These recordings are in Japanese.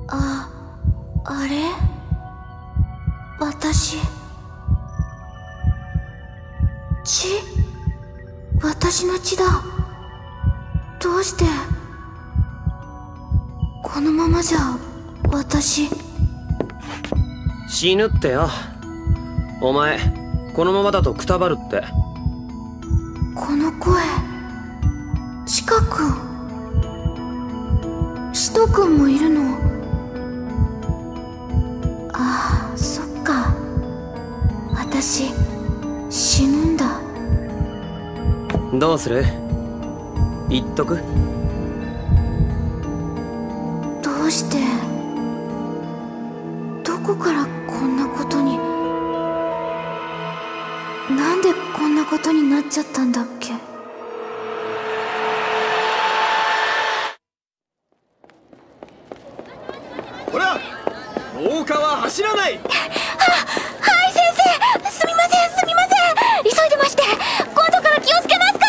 あれ？私私の血だ。どうして？このままじゃ私死ぬってよ。お前このままだとくたばるって。 この声、チカ君、シト君もいるの？ああ、そっか。私死ぬんだ。 どうする？言っとく？ どうして？どこからこんなことに？なんでこんなことになっちゃったんだっけ？ ほら、廊下は走らない。 はい先生、すみません急いでまして、今度から気をつけますから。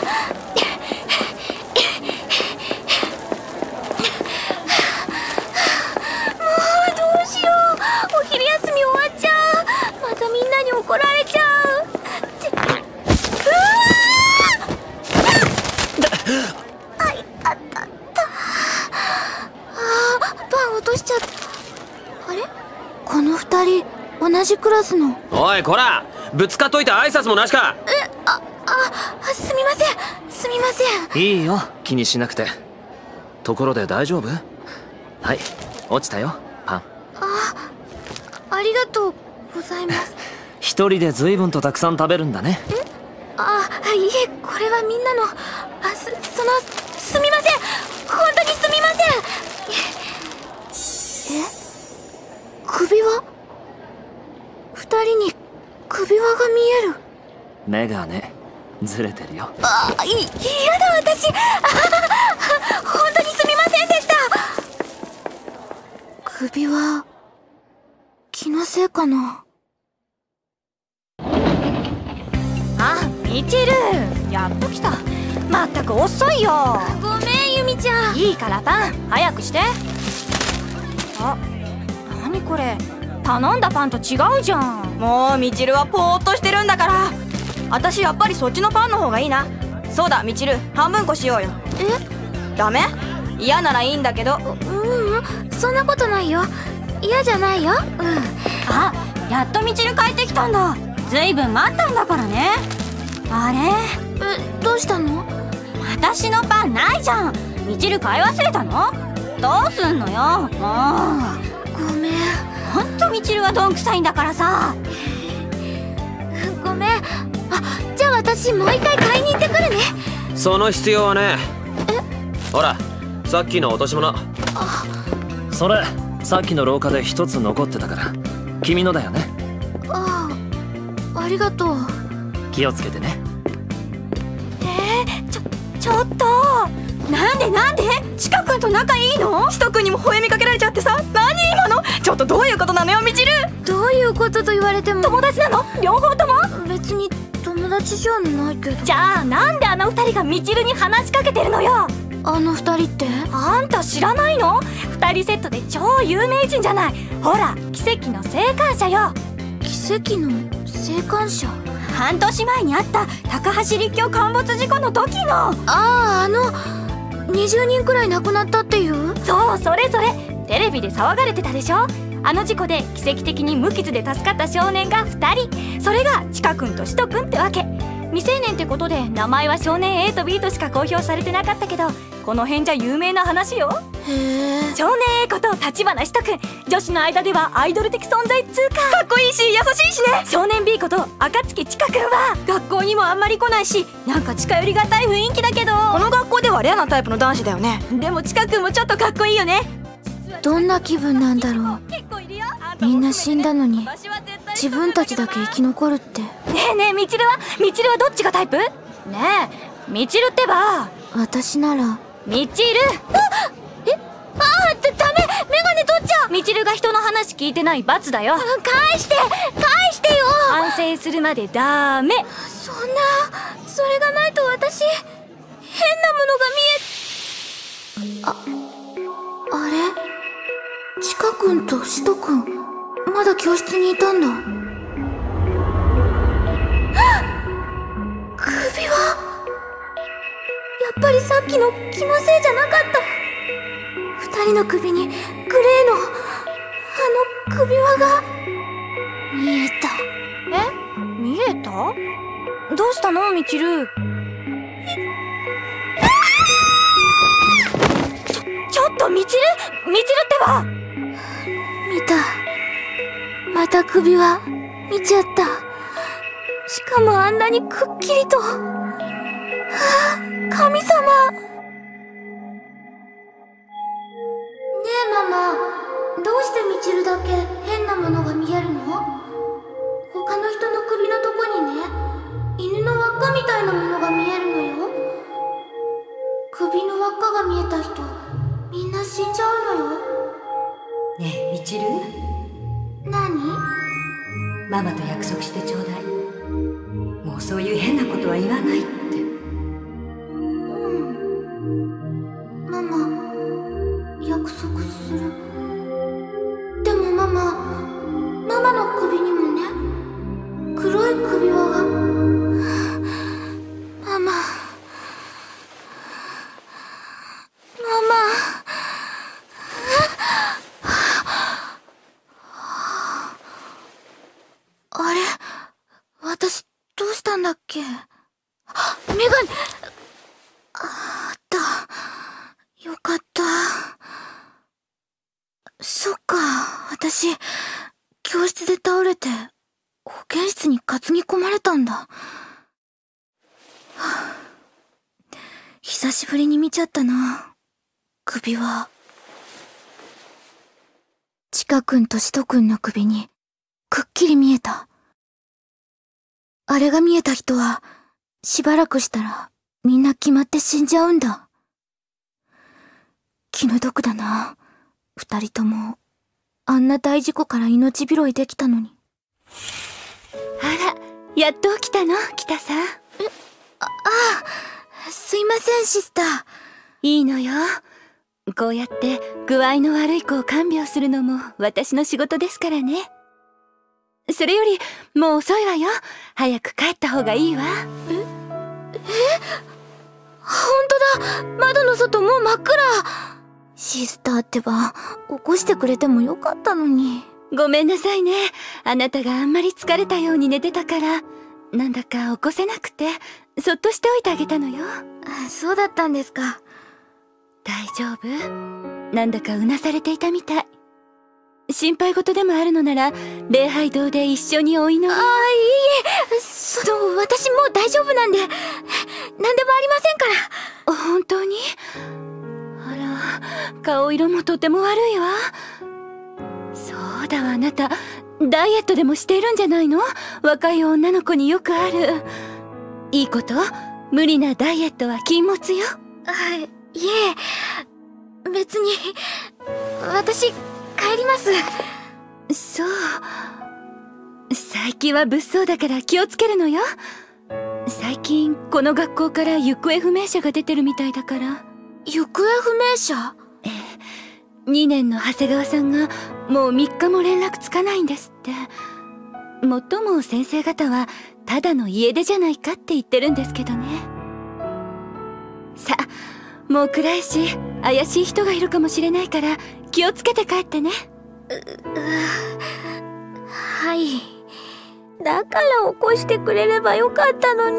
もうどうしよう、お昼休み終わっちゃう。またみんなに怒られちゃう。パン落としちゃった。あれ？この二人同じクラスの。 おいこら、ぶつかっといて挨拶もなしか。 すみません。 いいよ、気にしなくて。ところで大丈夫？はい、落ちたよパン。 ありがとうございます。 一人で随分とたくさん食べるんだね。 いえ、これはみんなの。すみません、本当にすみません。首輪？二人に首輪が見える。 メガネずれてるよ。 嫌だ私。本当にすみませんでした。首輪気のせいかな。 みちる、やっと来た。まったく遅いよ。 ごめんゆみちゃん。 いいからパン早くして。何これ、頼んだパンと違うじゃん。 もうみちるはぽーっとしてるんだから。私やっぱりそっちのパンの方がいいな。そうだみちる、半分こしようよ。ダメ？嫌ならいいんだけど。 そんなことないよ。嫌じゃないよ。 やっとみちる帰ってきたんだ。ずいぶん待ったんだからね。あれ？ どうしたの？ 私のパンないじゃん。みちる買い忘れたの？どうすんのよもう。 ごめん。 ほんとみちるはどんくさいんだからさ。 ごめん。じゃあ私もう一回買いに行ってくるね。 その必要はねえ。ほら、さっきの落とし物。それさっきの廊下で一つ残ってたから君のだよね。 ありがとう。 気をつけてね。 ちょっとなんでチカ君と仲いいの？ シト君にも吠えみかけられちゃってさ。何今の？ちょっとどういうことなのよみちる。 どういうことと言われても。 友達なの？両方とも？ 別に友達じゃないけど。 じゃあなんであの二人がみちるに話しかけてるのよ。 あの二人って？ あんた知らないの？二人セットで超有名人じゃない。ほら、奇跡の生還者よ。 奇跡の生還者？ 半年前にあった高橋立教陥没事故の時の。 20人くらい亡くなったっていう？ そう、それテレビで騒がれてたでしょ。あの事故で奇跡的に無傷で助かった少年が2人。それがチカ君とシト君ってわけ。未成年ってことで名前は少年 A と B としか公表されてなかったけど、この辺じゃ有名な話よ。少年 A こと立花シト君、女子の間ではアイドル的存在っつうか。 かっこいいし優しいしね。 少年 B こと暁チカ君は学校にもあんまり来ないし、なんか近寄りがたい雰囲気だけど。 この学校ではレアなタイプの男子だよね。 でもチカ君もちょっとかっこいいよね。 どんな気分なんだろう。みんな死んだのに自分たちだけ生き残るって。 ねえみちるはどっちがタイプ？ねえみちるってば。 私なら。 みちる。ダメ、メガネ取っちゃう。みちるが人の話聞いてない罰だよ。 返してよ。 反省するまでダメ。 それがないと私変なものが見え。あれ？ カ君とシト君、まだ教室にいたんだ。首輪、やっぱりさっきの気のせいじゃなかった。二人の首にグレーのあの首輪が見えた。 見えた？どうしたのみちる？ちょっとみちるってば！ 見た。また首輪見ちゃった。しかもあんなにくっきりと。神様。ねえママ、どうしてみちるだけ変なものが見えるの？他の人の首のとこにね、犬の輪っかみたいなものが見えるのよ。首の輪っかが見えた人、みんな死んじゃうのよ。 ねえみちる、 何？ ママと約束してちょうだい。もうそういう変なことは言わないって。 ママ、約束する。でもママの首にもね、黒い首輪が。ママ、あれ、私どうしたんだっけ？メガネ、あった。よかった。そっか、私、教室で倒れて、保健室に担ぎ込まれたんだ。久しぶりに見ちゃったな、首輪。チカ君とシト君の首に、くっきり見えた。あれが見えた人は、しばらくしたら、みんな決まって死んじゃうんだ。気の毒だな。二人とも、あんな大事故から命拾いできたのに。 あら、やっと起きたの、北さん。 すいません、シスター。 いいのよ。こうやって具合の悪い子を看病するのも私の仕事ですからね。それより、もう遅いわよ。早く帰った方がいいわ。 ほんとだ、窓の外もう真っ暗。シスターってば、起こしてくれてもよかったのに。 ごめんなさいね。あなたがあんまり疲れたように寝てたから、なんだか起こせなくて、そっとしておいてあげたのよ。 そうだったんですか。 大丈夫？なんだかうなされていたみたい。心配事でもあるのなら、礼拝堂で一緒にお祈り。 いいえ、私もう大丈夫なんで、何でもありませんから。 本当に？あら、顔色もとても悪いわ。そうだわ、あなた、ダイエットでもしているんじゃないの？若い女の子によくある。いいこと？無理なダイエットは禁物よ。 いえ、別に、私、帰ります。 そう。最近は物騒だから気をつけるのよ。最近、この学校から行方不明者が出てるみたいだから。 行方不明者 ？2年の長谷川さんが、もう3日も連絡つかないんですって。もっとも先生方は、ただの家出じゃないかって言ってるんですけどね。さあ、もう暗いし、怪しい人がいるかもしれないから、気をつけて帰ってね。 はい。だから起こしてくれればよかったのに。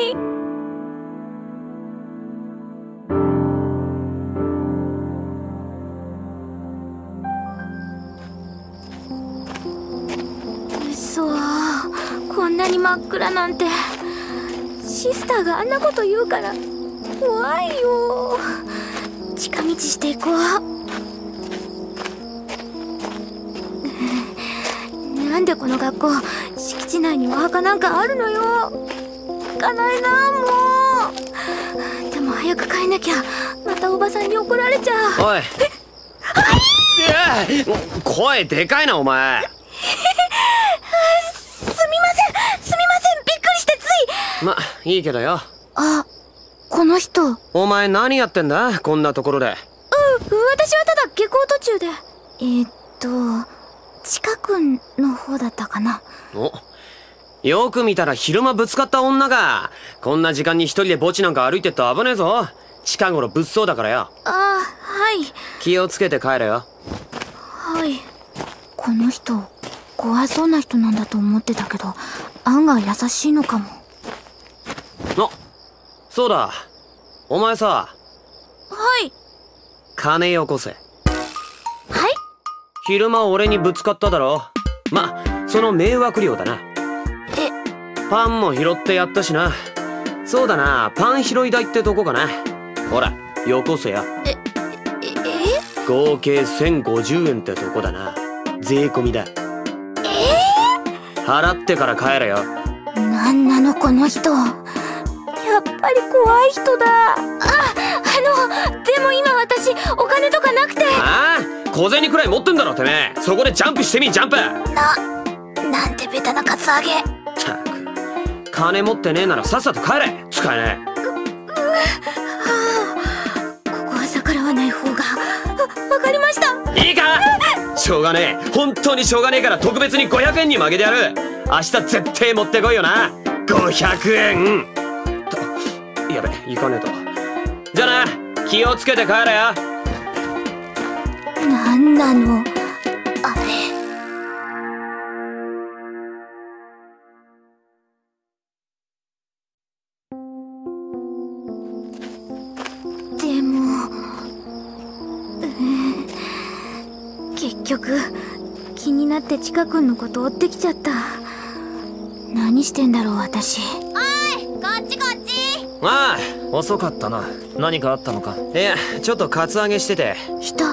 そう、こんなに真っ暗なんて。シスターがあんなこと言うから怖いよ。近道していこう。なんでこの学校、敷地内にお墓なんかあるのよ。行かないな、もう。でも早く帰んなきゃ、またおばさんに怒られちゃう。 おい。声でかいな、お前。 すみません、びっくりしてつい。 ま、いいけどよ。 この人。 お前何やってんだ、こんなところで。 私はただ下校途中で。 近くの方だったかな。 お、よく見たら昼間ぶつかった女が。こんな時間に一人で墓地なんか歩いてっと危ねえぞ。近頃物騒だからよ。 あ、はい。 気をつけて帰れよ。 はい。この人怖そうな人なんだと思ってたけど、案外優しいのかも。 あ、そうだ、お前さ。 はい。 金よこせ。 はい。 昼間俺にぶつかっただろ。ま、その迷惑料だな。パンも拾ってやったしな。そうだな、パン拾い代ってとこかな。ほら、よこせや。合計1050円ってとこだな。税込みだ。払ってから帰れよ。 なんなのこの人。やっぱり怖い人だ。でも今私お金とかなくて。 ああ、小銭くらい持ってんだろてめえ。そこでジャンプしてみ、ジャンプ。 なんてベタなカツアゲ。 ったく、金持ってねえならさっさと帰れ。使えねえ。 ここは逆らわない方が。わかりました。 いいか、しょうがねえ、本当にしょうがねえから特別に500円に負けてやる。明日絶対持ってこいよな。500円と、やべ、行かねえと。じゃあな、気をつけて帰れよ。 なんなのあれ。でも結局気になってチカ君のこと追ってきちゃった。何してんだろう私。 おい、こっちこっち。 ああ、遅かったな。何かあったのか。いや、ちょっとカツアゲしてて。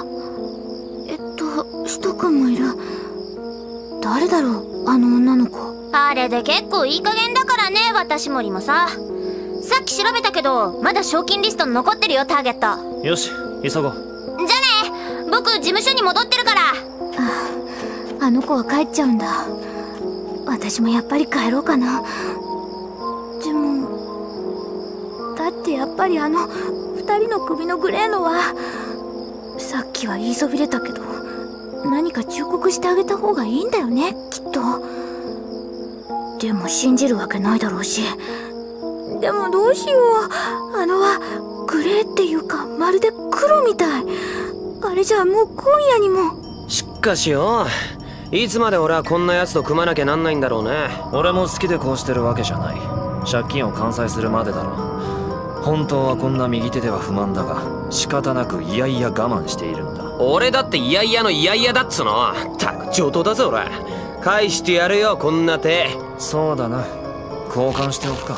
シト君もいる。誰だろうあの女の子。 あれで結構いい加減だからね、私森もさ。さっき調べたけどまだ賞金リストに残ってるよ、ターゲット。 よし、急ごう。 じゃあね、僕事務所に戻ってるから。 あの子は帰っちゃうんだ。私もやっぱり帰ろうかな。でもだってやっぱりあの2人の首のグレーのは。さっきは言いそびれたけど何か忠告してあげた方がいいんだよね、きっと。でも信じるわけないだろうし。でもどうしよう。あのはグレーっていうかまるで黒みたい。あれじゃもう今夜にも。 しかしよ、いつまで俺はこんな奴と組まなきゃなんないんだろうね。俺も好きでこうしてるわけじゃない。借金を完済するまでだろう。本当はこんな右手では不満だが仕方なくいやいや我慢しているんだ。俺だっていやいやのいやいやだっつの。たく上等だぞ俺。返してやるよこんな手。そうだな、交換しておくか。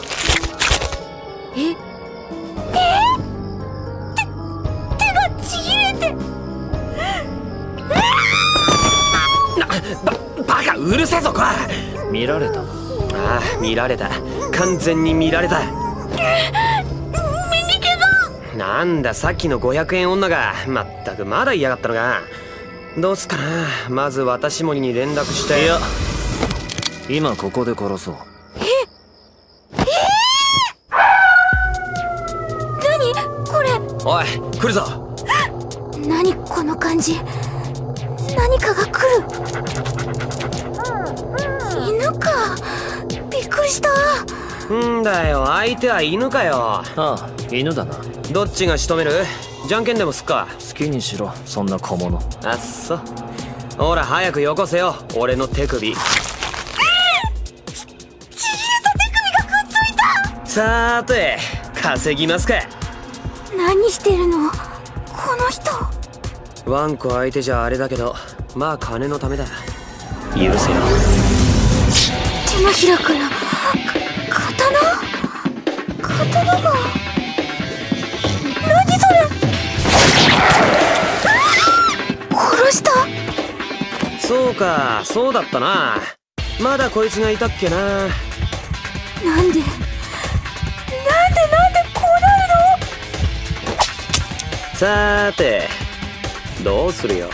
手がちぎれて。 バカうるせえぞこれ。見られたな。ああ、見られた。完全に見られた。なんだ、さっきの500円女がまったくまだ嫌がったのか。どうすっかな。まず私森に連絡して。いや、今ここで殺そう。 何これ。 おい、来るぞ。 何この感じ。何かが来る。犬か。びっくりした。 んだよ、相手は犬かよ。ああ、犬だな。どっちが仕留める？じゃんけんでもすっか。好きにしろ、そんな小物。あっそ。ほら早くよこせよ、俺の手首。ちぎれた手首がくっついた。さーて、稼ぎますか。 何してるのこの人。 ワンコ相手じゃあれだけど、まあ金のためだ。許せよ。 手のひらから刀が。何それ。殺した。 そうか、そうだったな。まだこいつがいたっけな。 なんでこうなるの。 さーて、どうするよ。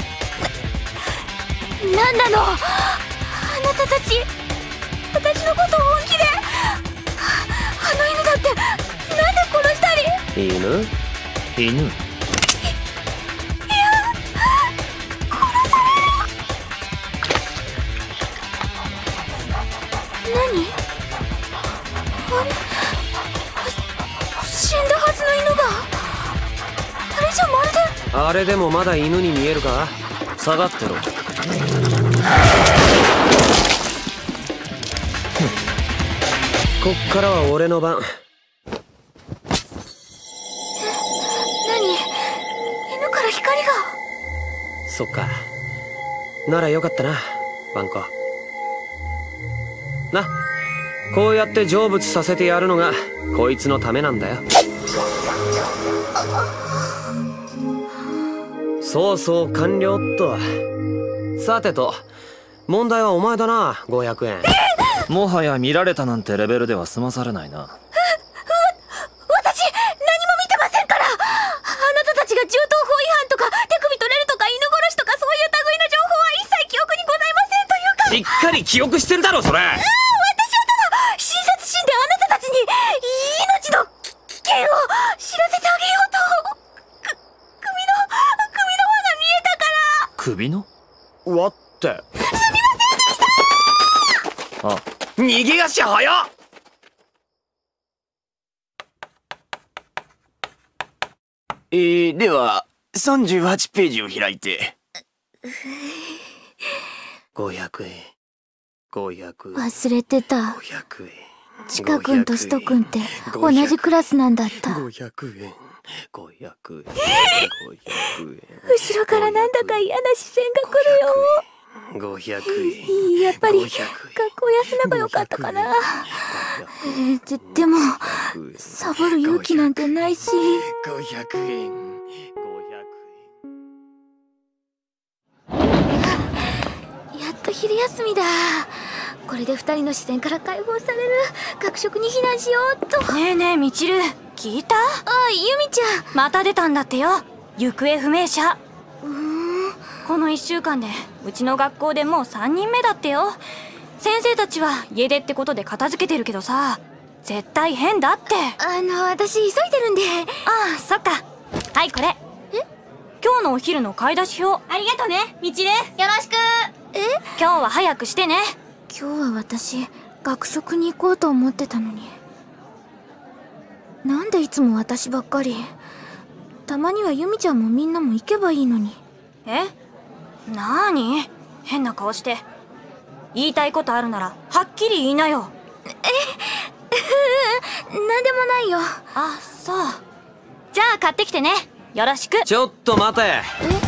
なんなのあなたたち。私のこと本気で。あの犬だってなんで殺したり。 犬？ いや、殺される。 あれでもまだ犬に見えるか？下がってろ。こっからは俺の番。 何？犬から光が。 そっか。ならよかったな、ワンコ。な、こうやって成仏させてやるのがこいつのためなんだよ。そうそう、完了っと。さてと、問題はお前だな、500円。 もはや見られたなんてレベルでは済まされないな。 私、何も見てませんから。あなたたちが銃刀法違反とか手首取れるとか犬殺しとかそういう類の情報は一切記憶にございませんというか。 しっかり記憶してるだろ、それ。 私はただ親切心であなたたちに命の危険を知らせてあげようと。首の輪が見えたから。 首の輪って。 すみませんでした。 あ、逃げ足早っ。 では38ページを開いて。 500円。500円。 忘れてた。 500円。 チカ君とシト君って同じクラスなんだった。 500円。500円。500円。 後ろからなんだか嫌な視線が来るよ。 500円。 やっぱり学校休めばよかったかな。でもサボる勇気なんてないし。 500円。 やっと昼休みだ。これで2人の視線から解放される。学食に避難しようっと。 ねえねえみちる、聞いた？ あ、ユミちゃん。 また出たんだってよ、行方不明者。この1週間でうちの学校でもう3人目だってよ。先生たちは家出ってことで片付けてるけどさ、絶対変だって。 私急いでるんで。 ああ、そっか。はい、これ。今日のお昼の買い出し表。ありがとね、みちる。よろしく。今日は早くしてね。 今日は私学食に行こうと思ってたのに、なんでいつも私ばっかり。たまにはユミちゃんもみんなも行けばいいのに。 なーに変な顔して。言いたいことあるならはっきり言いなよ。 なんでもないよ。 あ、そう。じゃあ買ってきてね、よろしく。 ちょっと待て。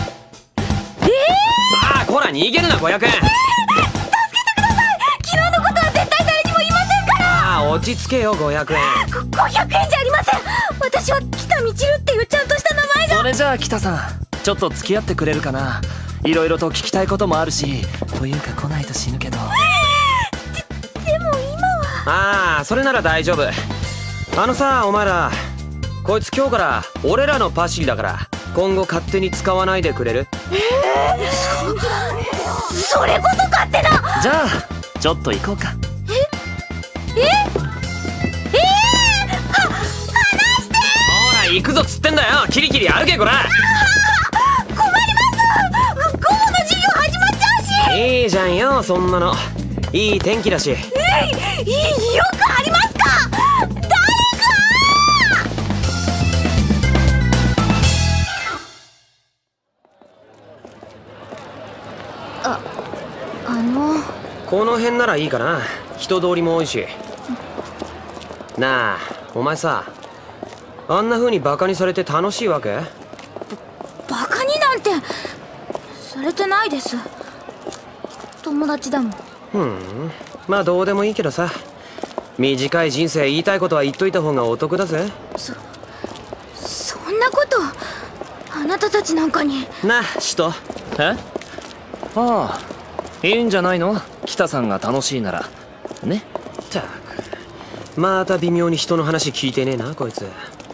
ああ、こら逃げるな。500円。 助けてください。昨日のことは絶対誰にも言いませんから。 ああ、落ち着けよ。500円。 500円じゃありません。私は北みちるっていうちゃんとした名前が。 それじゃあ北さん、ちょっと付き合ってくれるかな。いろいろと聞きたいこともあるし。というか来ないと死ぬけど。 でも今は。 ああ、それなら大丈夫。さ、お前ら、こいつ今日から俺らのパシリだから、今後勝手に使わないでくれる？ それこそ勝手な。 じゃあちょっと行こうか。 離して。 ほら行くぞっつってんだよ。キリキリ歩けこら。 困ります。午後の授業始まっちゃうし。 いいじゃんよ、そんなの。いい天気だし。 よくありますか。誰か。 この辺ならいいかな。人通りも多いし。なあ、お前さ、あんな風にバカにされて楽しいわけ？ バカになんてされてないです。友達だもん。 まあどうでもいいけどさ、短い人生言いたいことは言っといた方がお得だぜ。 そんなことあなたたちなんかに。 なあ、シト。ああ、いいんじゃないの、北さんが楽しいならね。ったく、また微妙に人の話聞いてねえなこいつ。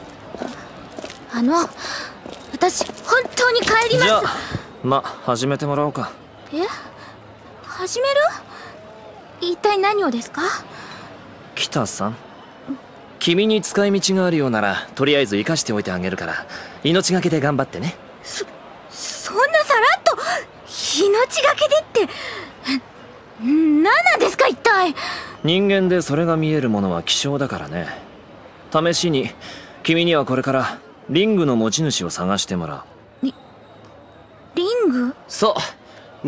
私本当に帰ります。 じゃあ始めてもらおうか。 始める？一体何をですか？ 北さん、君に使い道があるようならとりあえず生かしておいてあげるから、命がけで頑張ってね。 そんなさらっと命がけでって何なんですか一体。 人間でそれが見えるものは希少だからね。試しに君にはこれからリングの持ち主を探してもらう。 ング？ そう、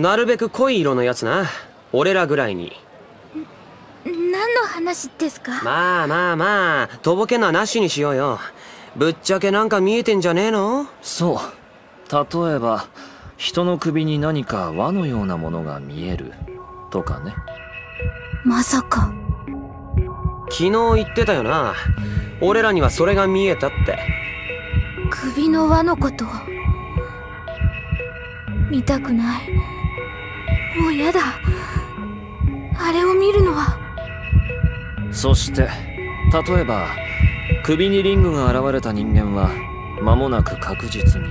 なるべく濃い色のやつな。俺らぐらいに。 何の話ですか？ まあとぼけんのはなしにしようよ。ぶっちゃけなんか見えてんじゃねえの？そう、例えば人の首に何か輪のようなものが見えるとかね。 まさか。 昨日言ってたよな、俺らにはそれが見えたって。 首の輪のこと見たくない。もうやだ、あれを見るのは。 そして例えば首にリングが現れた人間は間もなく確実に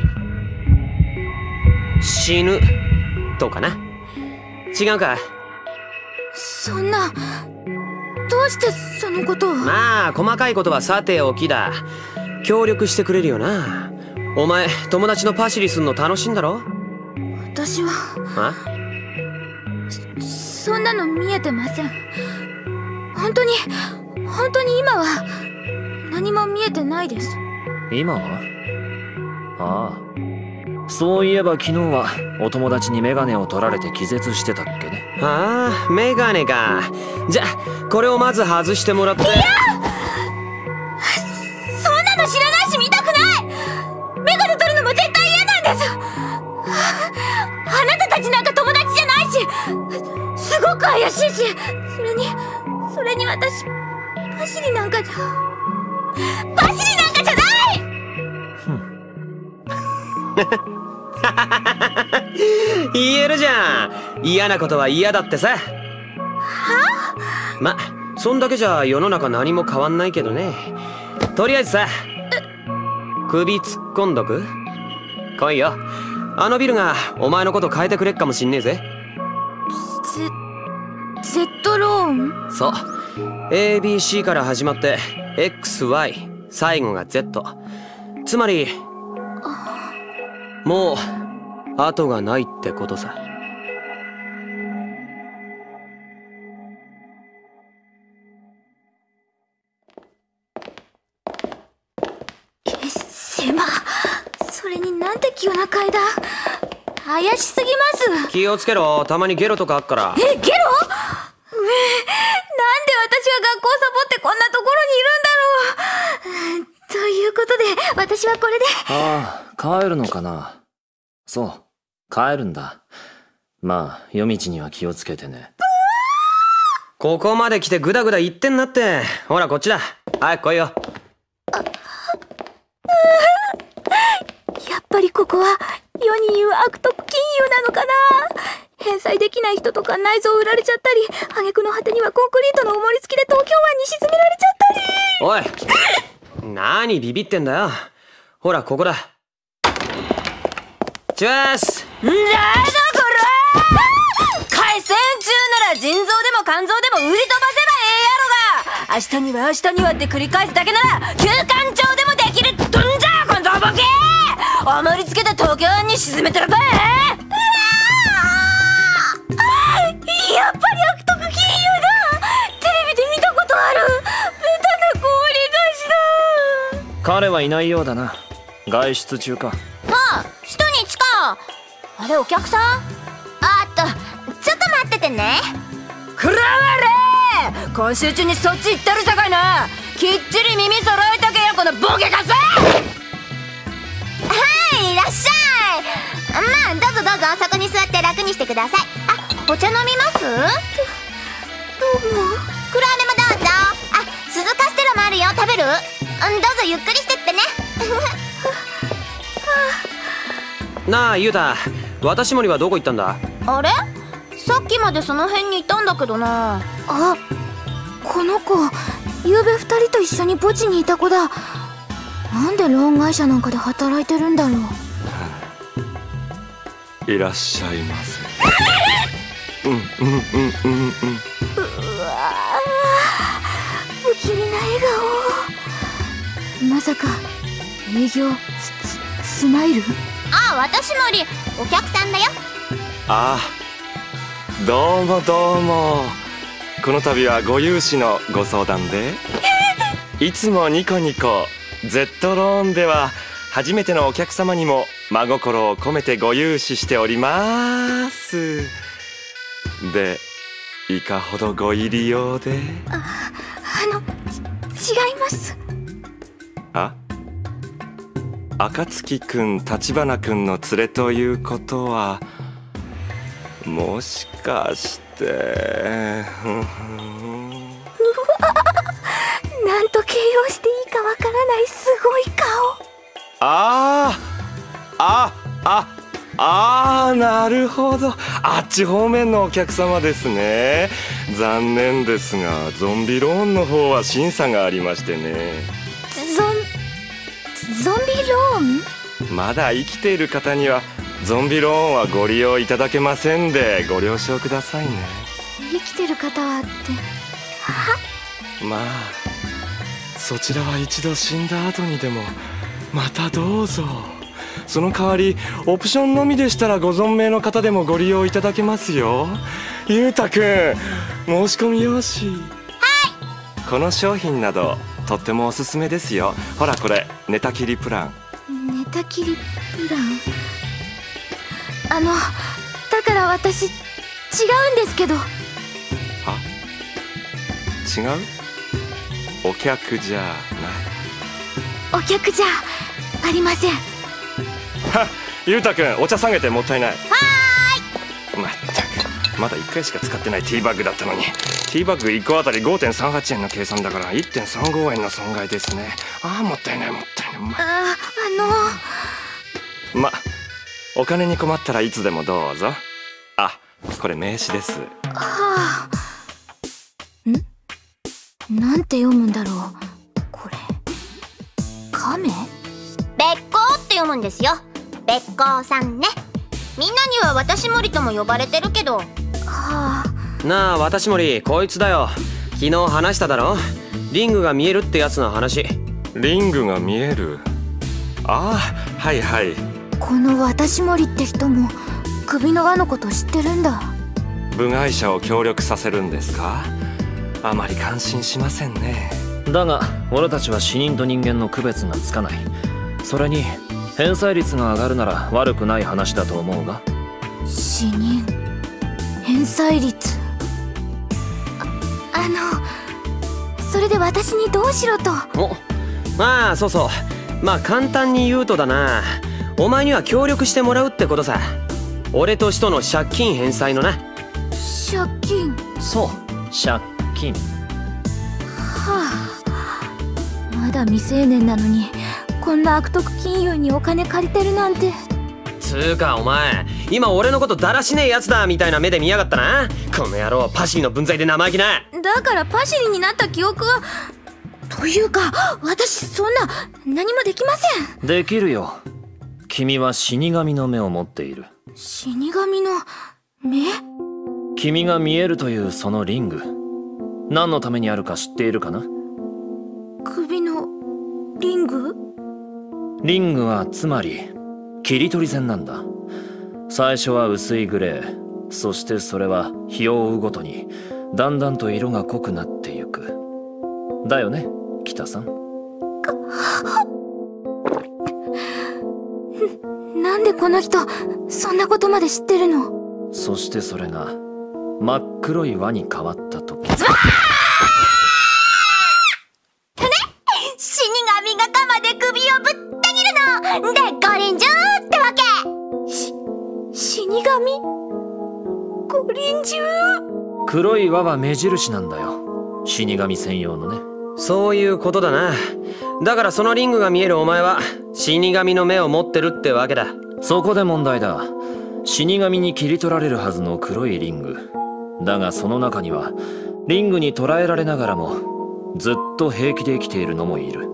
死ぬとかな。違うか？ そんな、どうしてそのことを。 まあ細かいことはさておきだ。協力してくれるよな。お前友達のパシリすんの楽しいんだろ？ 私はあ？ そんなの見えてません。本当に今は何も見えてないです。 今は？ああ、そういえば昨日はお友達にメガネを取られて気絶してたっけね。ああ、メガネか。じゃこれをまず外してもらって。いや、 そんなの知らないし見たくない。メガネ取るのも絶対嫌なんです。あなたたちなんか友達じゃないし、すごく怪しいし、それに私パシリなんかじゃない言えるじゃん、嫌なことは嫌だってさ。ま、そんだけじゃ世の中何も変わんないけどね。とりあえずさ、首突っ込んどく？来いよ。あのビルがお前のこと変えてくれっかもしんねえぜ。 Z ローン？ そう、 ABC から始まって XY 最後が Z。 つまりもう後がないってことさ。 決狭。それになんて急な階段。怪しすぎます。 気をつけろ、たまにゲロとかあっから。 ゲロ？なんで私は学校サボってこんなところにいるんだろう。ということで私はこれで。 ああ、帰るのかな。そう、帰るんだ。まあ夜道には気をつけてね。ここまで来てグダグダ言ってんなって。ほらこっちだ、早く来いよ。 やっぱりここは世に言う悪徳金融なのかな。返済できない人とか内臓売られちゃったり、挙句の果てにはコンクリートの重り付きで東京湾に沈められちゃったり。 おい、何ビビってんだよ。ほらここだ。チュース。 んだぞこら。回線中なら腎臓でも肝臓でも売り飛ばせばええやろが。明日にはって繰り返すだけなら休館長でもできる。どんじゃこのボケ。重りつけて東京湾に沈めてるかい。やっぱり悪徳金融だ。テレビで見たことある。ベタな氷菓子だ。 彼はいないようだな。外出中か。 あ、人に近。あれお客さん？ちょっと待っててね。 くらわれ。今週中にそっち行ってるさかいな。きっちり耳揃えとけよこのボケカス。 はい、いらっしゃい。まあどうぞあそこに座って楽にしてください。お茶飲みます？どうも。黒飴もどうぞ。鈴カステラもあるよ。食べる？どうぞゆっくりしてってね。 なあユウタ、私森はどこ行ったんだ？ あれ？さっきまでその辺にいたんだけどな。この子、ゆうべ2人と一緒に墓地にいた子だ。なんでローン会社なんかで働いてるんだろう。 いらっしゃいませ。 うわー、不気味な笑顔。まさか営業スマイル？私森、お客さんだよ。 ああ、どうもどうも。この度はご融資のご相談で。いつもニコニコ Z ローンでは初めてのお客様にも真心を込めてご融資しております。で、いかほどご入り用で？ 違います。 あ、暁くん、橘くんの連れということは、もしかしてなんと形容していいかわからないすごい顔。 なるほど、あっち方面のお客様ですね。残念ですがゾンビローンの方は審査がありましてね。 ゾンビローン？ まだ生きている方にはゾンビローンはご利用いただけませんでご了承くださいね。 生きてる方はってまあそちらは一度死んだ後にでもまたどうぞ。その代わりオプションのみでしたらご存命の方でもご利用いただけますよ。ゆうたくん、申し込み用紙。はい。この商品などとってもおすすめですよ。ほらこれ寝たきりプラン。 寝たきりプラン？だから私違うんですけど。 は？違う？お客じゃない。 お客じゃありません。 はっ、ゆうたくん、お茶下げてもったいない。はーい。まったく、まだ1回しか使ってないティーバッグだったのに。ティーバッグ1個あたり 5.38 円の計算だから 1.35 円の損害ですね。もったいないもったいない。ま、お金に困ったらいつでもどうぞ。これ名刺です。 なんて読むんだろうこれ。亀？ べっこうって読むんですよ。べっこうさんね。みんなには私森とも呼ばれてるけど。 なあ私森、こいつだよ。昨日話しただろ、リングが見えるってやつの話。 リングが見える？はいはい。 この私森って人も首の輪のこと知ってるんだ。 部外者を協力させるんですか？あまり感心しませんね。 だが俺たちは死人と人間の区別がつかない。それに返済率が上がるなら悪くない話だと思うが。 死人返済率。それで私にどうしろと？ まあそうそう、まあ簡単に言うとだな、お前には協力してもらうってことさ。俺と使徒の借金返済のな。 借金？ そう、借金。 まだ未成年なのにこんな悪徳金融にお金借りてるなんて。 つーかお前、今俺のことだらしねえやつだみたいな目で見やがったな。この野郎、パシリの分際で生意気な。 だからパシリになった記憶は。というか私そんな何もできません。 できるよ。君は死神の目を持っている。 死神の目？ 君が見えるというそのリング、何のためにあるか知っているかな？ 首のリング？ リングはつまり切り取り線なんだ。最初は薄いグレー、そしてそれは日を追うごとにだんだんと色が濃くなってゆく。だよね、北さん。 なんでこの人そんなことまで知ってるの？ そしてそれが真っ黒い輪に変わった時。 死神が鎌で首をぶった切るので五輪中ってわけ。 死神？五輪中？ 黒い輪は目印なんだよ、死神専用のね。そういうことだな。だからそのリングが見えるお前は死神の目を持ってるってわけだ。そこで問題だ。死神に切り取られるはずの黒いリングだが、その中にはリングに捕らえられながらもずっと平気で生きているのもいる。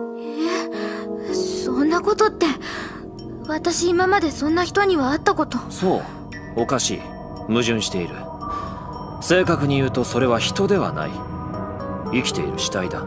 そんなことって。私今までそんな人には会ったこと。 そう、おかしい、矛盾している。正確に言うとそれは人ではない、生きている死体だ。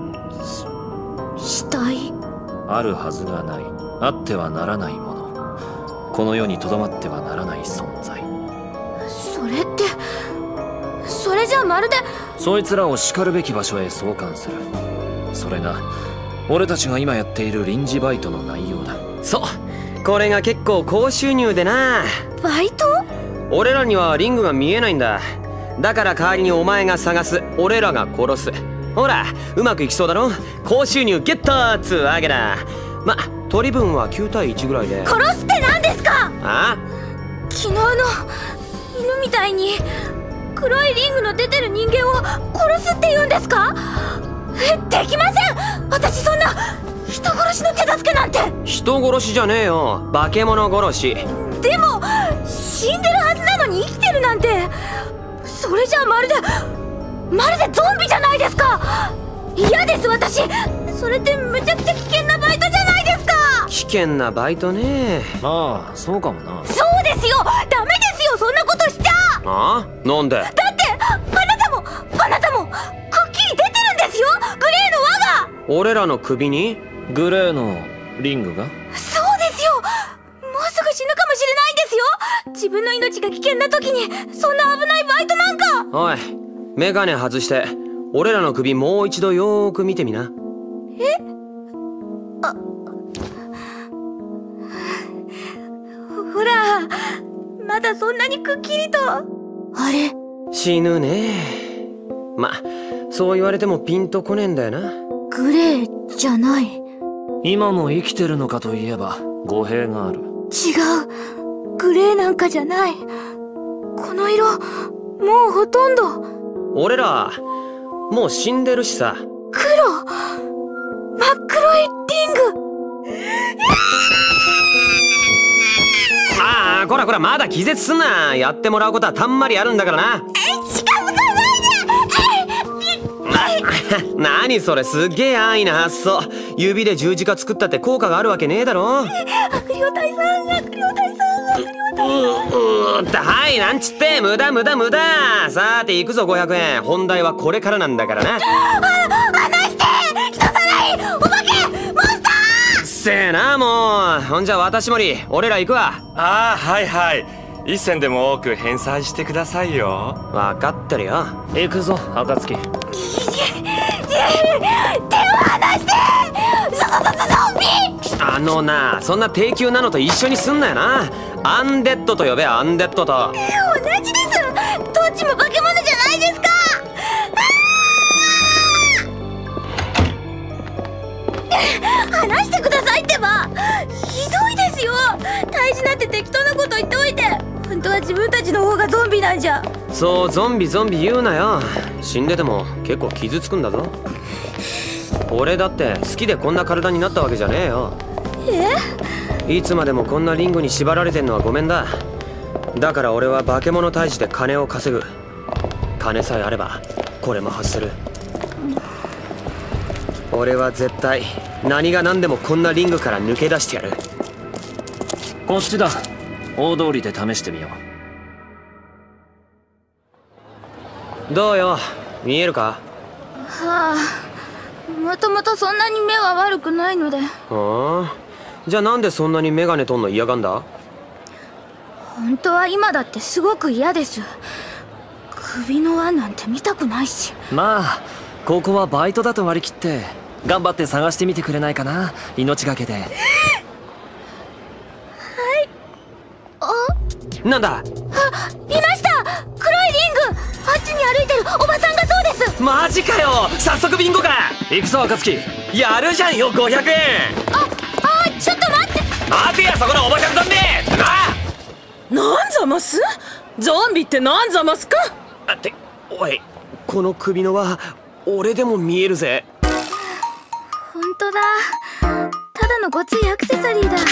死体？ あるはずがない、あってはならないもの、この世にとどまってはならない存在。 それって、それじゃまるで。 そいつらをしかるべき場所へ送還する。それが俺たちが今やっている臨時バイトの内容だ。そう、 これが結構高収入でな。 バイト？ 俺らにはリングが見えないんだ。だから代わりにお前が探す、俺らが殺す。ほらうまくいきそうだろ。高収入ゲットーっつうわけだ。ま、取り分は9対1ぐらいで。 殺すって何ですか？ あ？ 昨日の犬みたいに黒いリングの出てる人間を殺すって言うんですか？できません。私そんな人殺しの手助けなんて。 人殺しじゃねえよ、化け物殺し。 でも死んでるはずなのに生きてるなんて、それじゃあまるでゾンビじゃないですか。嫌です私。それってむちゃくちゃ危険なバイトじゃないですか。 危険なバイトね。 まあそうかもな。 そうですよ、ダメですよそんなことしちゃ。 あ？なんで？ だってあなたもくっきり出てるんですよ、グレーの輪が。 俺らの首にグレーのリングが？ そうですよ、もうすぐ死ぬかもしれないんですよ。自分の命が危険な時にそんな危ないバイトなんか。 おい、メガネ外して俺らの首もう一度よーく見てみな。 え？あ、ほら、まだそんなにくっきりと。あれ？ 死ぬね。ま、そう言われてもピンとこねえんだよな。 グレーじゃない。 今も生きてるのかといえば語弊がある。 違う、グレーなんかじゃない。この色、もうほとんど。 俺らもう死んでるしさ。 黒、真っ黒いリング。 ああ、こらこら、まだ気絶すんな。やってもらうことはたんまりあるんだからな。 近づかないで。 何それ、すっげえ安易な発想。指で十字架作ったって効果があるわけねえだろ。 悪霊退散。 はい、なんちって。無駄。さーて行くぞ500円。本題はこれからなんだからな。 離して、人さらい、お化け、モンスター。 せえなもう。ほんじゃ私もり、俺ら行くわ。 ああ、はい一銭でも多く返済してくださいよ。 分かってるよ。行くぞ暁。 手を離して。ゾンビ。 あのな、そんな低級なのと一緒にすんなよな。アンデッドと呼べ。アンデッドと。 同じです。どっちも化け物じゃないですか。話してくださいってば。ひどいですよ。大事なんて適当なこと言っておいて、本当は自分たちの方がゾンビなんじゃ。 そう、ゾンビ言うなよ。死んでても結構傷つくんだぞ。俺だって好きでこんな体になったわけじゃねえよ。いつまでもこんなリングに縛られてんのはごめんだ。だから俺は化け物退治で金を稼ぐ。金さえあればこれも発する。俺は絶対何が何でもこんなリングから抜け出してやる。こっちだ。大通りで試してみよう。どうよ、見えるか？ はあ、もともとそんなに目は悪くないので。 はあ、じゃあなんでそんなにメガネ取んの嫌がんだ？ 本当は今だってすごく嫌です。首の輪なんて見たくないし。 まあここはバイトだと割り切って頑張って探してみてくれないかな、命がけで。なんだ？ いました、黒いリング。あっちに歩いてるおばさんがそうです。 マジかよ、早速ビンゴか。行くぞ暁。やるじゃんよ500円。 ちょっと待って。 待てやそこのおばちゃんゾンビなんざますゾンビってなんざますか。 っておい、この首の輪俺でも見えるぜ。 本当だ、ただのごついアクセサリーだ。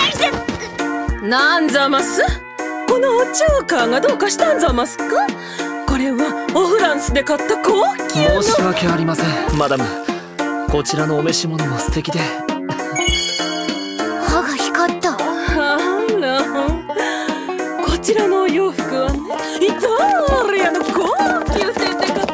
なんざますこのチョーカーがどうかしたんざますか。これはオフランスで買った高級の。 申し訳ありませんマダム。こちらのお召し物も素敵で。 歯が光った。 あら、こちらのお洋服はね、イタリアの高級店で買った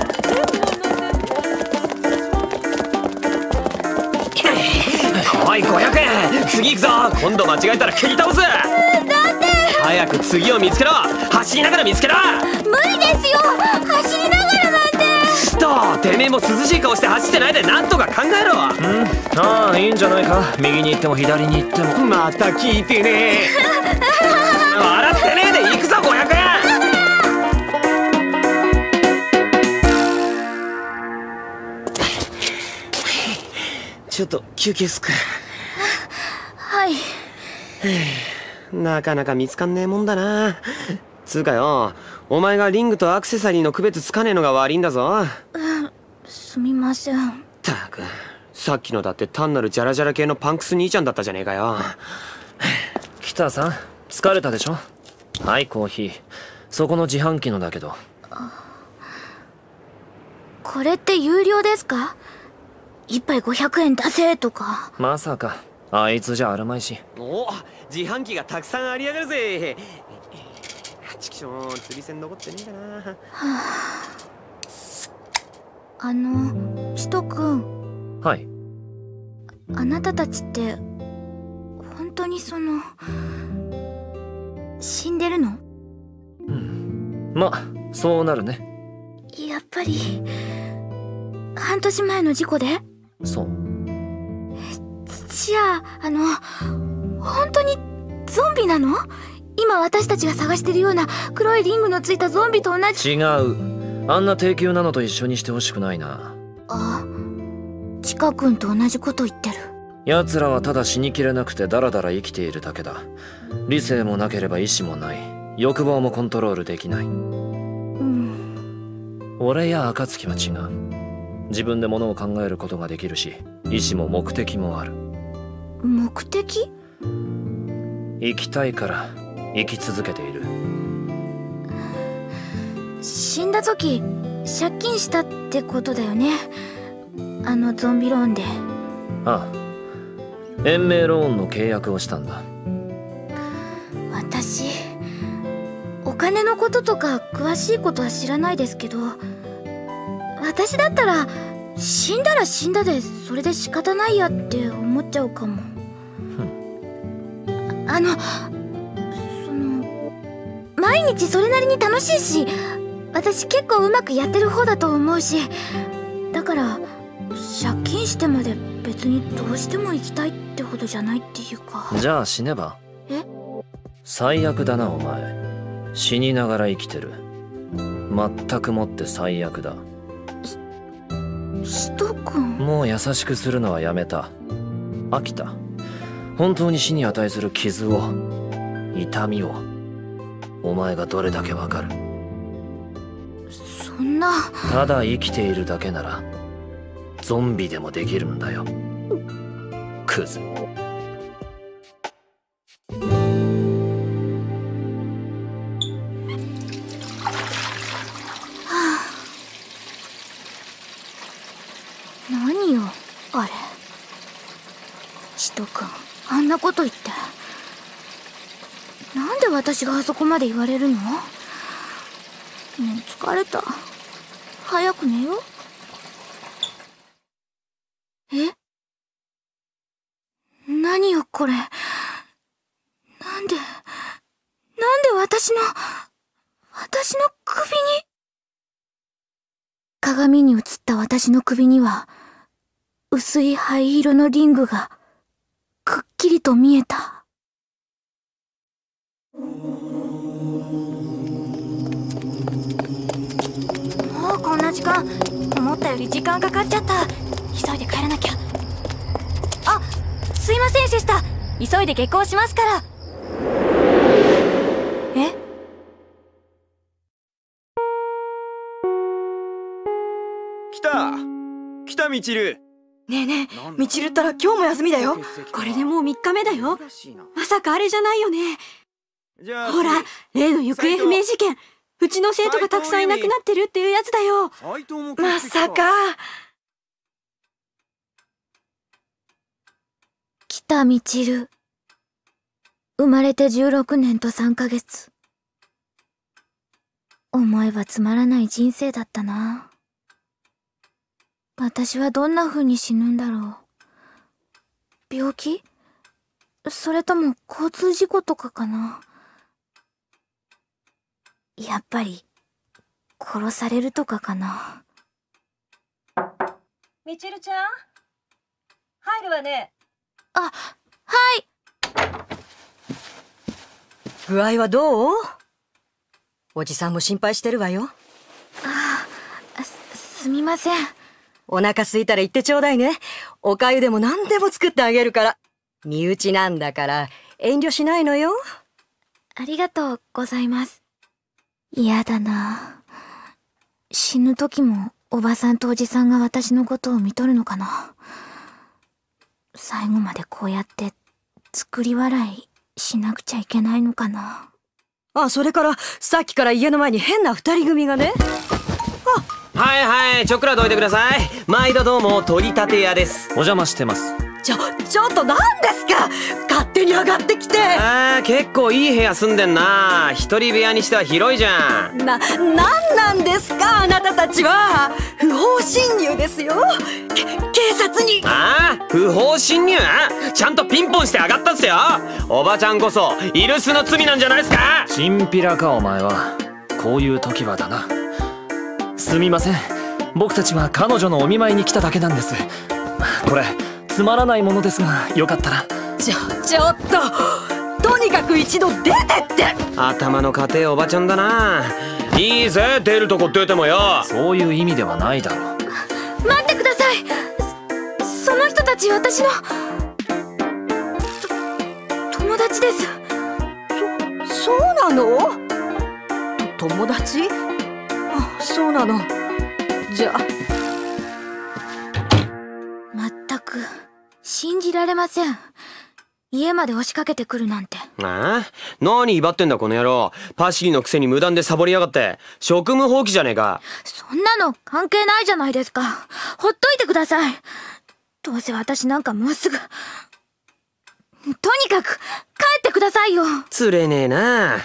おい500円、次行くぞ。今度間違えたら蹴り倒す。だって早く次を見つけろ。走りながら見つけろ。 無理ですよ、走りながらなんて。 てめえも涼しい顔して走ってないでなんとか考えろ。 ああ、いいんじゃないか。右に行っても左に行っても。 また聞いてね笑ってねえで行くぞ500円。 ちょっと休憩すか。 はい。 なかなか見つかんねえもんだな。つうかよ、お前がリングとアクセサリーの区別つかねえのが悪いんだぞ。 すみません。 ったく、さっきのだって単なるジャラジャラ系のパンクス兄ちゃんだったじゃねえかよ。 北さん、疲れたでしょ。はい、コーヒー。そこの自販機のだけど。 これって有料ですか？一杯500円出せとか。 まさかあいつじゃあるまいし。 お、自販機がたくさんありやがるぜ。ちくしょう、釣り銭残ってねえかな。チト君。 はい。 あなたたちって本当に死んでるの？ うん。ま、そうなるね。 やっぱり半年前の事故で？ そう。 じゃあ本当にゾンビなの？今私たちが探してるような黒いリングのついたゾンビと同じ。 違う。あんな低級なのと一緒にしてほしくないな。 あ、チカ君と同じこと言ってる。 奴らはただ死にきれなくてダラダラ生きているだけだ。理性もなければ意志もない。欲望もコントロールできない。俺や暁は違う。自分で物を考えることができるし、意志も目的もある。 目的？ 生きたいから生き続けている。 死んだ時借金したってことだよね。あのゾンビローンで。 ああ、延命ローンの契約をしたんだ。 私お金のこととか詳しいことは知らないですけど、私だったら死んだら死んだでそれで仕方ないやって思っちゃうかも。毎日それなりに楽しいし、私結構うまくやってる方だと思うし、だから借金してまで別にどうしても行きたいってほどじゃないっていうか。 じゃあ死ねば？ え？ 最悪だなお前。死にながら生きてる。全くもって最悪だ。 スト君。 もう優しくするのはやめた。飽きた。本当に死に値する傷を、痛みを、お前がどれだけわかる？ そんな。 ただ生きているだけならゾンビでもできるんだよ、クズ。 何よあれ。チト君、あんなこと言って。なんで私があそこまで言われるの？もう疲れた。早く寝よう。え？何よこれ。なんで私の首に。鏡に映った私の首には薄い灰色のリングがくっきりと見えた。 もうこんな時間。思ったより時間かかっちゃった。急いで帰らなきゃ。あ、すいませんシスター、急いで下校しますから。え？ 来たみちる。 ねえねえ、みちるったら今日も休みだよ。これでもう3日目だよ。まさかあれじゃないよね。ほら、例の行方不明事件。うちの生徒がたくさんいなくなってるっていうやつだよ。まさか。 北みちる。生まれて16年と3ヶ月。思えばつまらない人生だったな。私はどんな風に死ぬんだろう。病気？それとも交通事故とかかな。やっぱり殺されるとかかな。 みちるちゃん、入るわね。 あ、はい。 具合はどう？おじさんも心配してるわよ。 すみません。 お腹空いたら言ってちょうだいね。おかゆでも何でも作ってあげるから。身内なんだから遠慮しないのよ。 ありがとうございます。嫌だな。死ぬ時もおばさんとおじさんが私のことを見とるのかな。最後までこうやって作り笑いしなくちゃいけないのかな。 あ、それからさっきから家の前に変な二人組がね。 はいはい、ちょっくらどいてください。毎度どうも、取り立て屋です。 お邪魔してます。 ちょっと何ですか、勝手に上がってきて。 結構いい部屋住んでんな。一人部屋にしては広いじゃん。 なんなんですかあなたたちは。不法侵入ですよ。警察に。 不法侵入？ちゃんとピンポンして上がったっすよ。おばちゃんこそイルスの罪なんじゃないですか。 チンピラかお前は。こういう時はだな。すみません、僕たちは彼女のお見舞いに来ただけなんです。これつまらないものですが、よかったら。 ちょっと、とにかく一度出てって。 頭の固いおばちゃんだな。いいぜ、出るとこ出てもよ。 そういう意味ではないだろう。 待ってください。その人たち私の友達です。 そうなの？友達？あ、そうなの。じゃあ。 全く信じられません。家まで押しかけてくるなんて。 何威張ってんだこの野郎。パシリのくせに無断でサボりやがって。職務放棄じゃねえか。 そんなの関係ないじゃないですか。ほっといてください。どうせ私なんかもうすぐ。とにかく帰ってくださいよ。 つれねえな。 もう全く。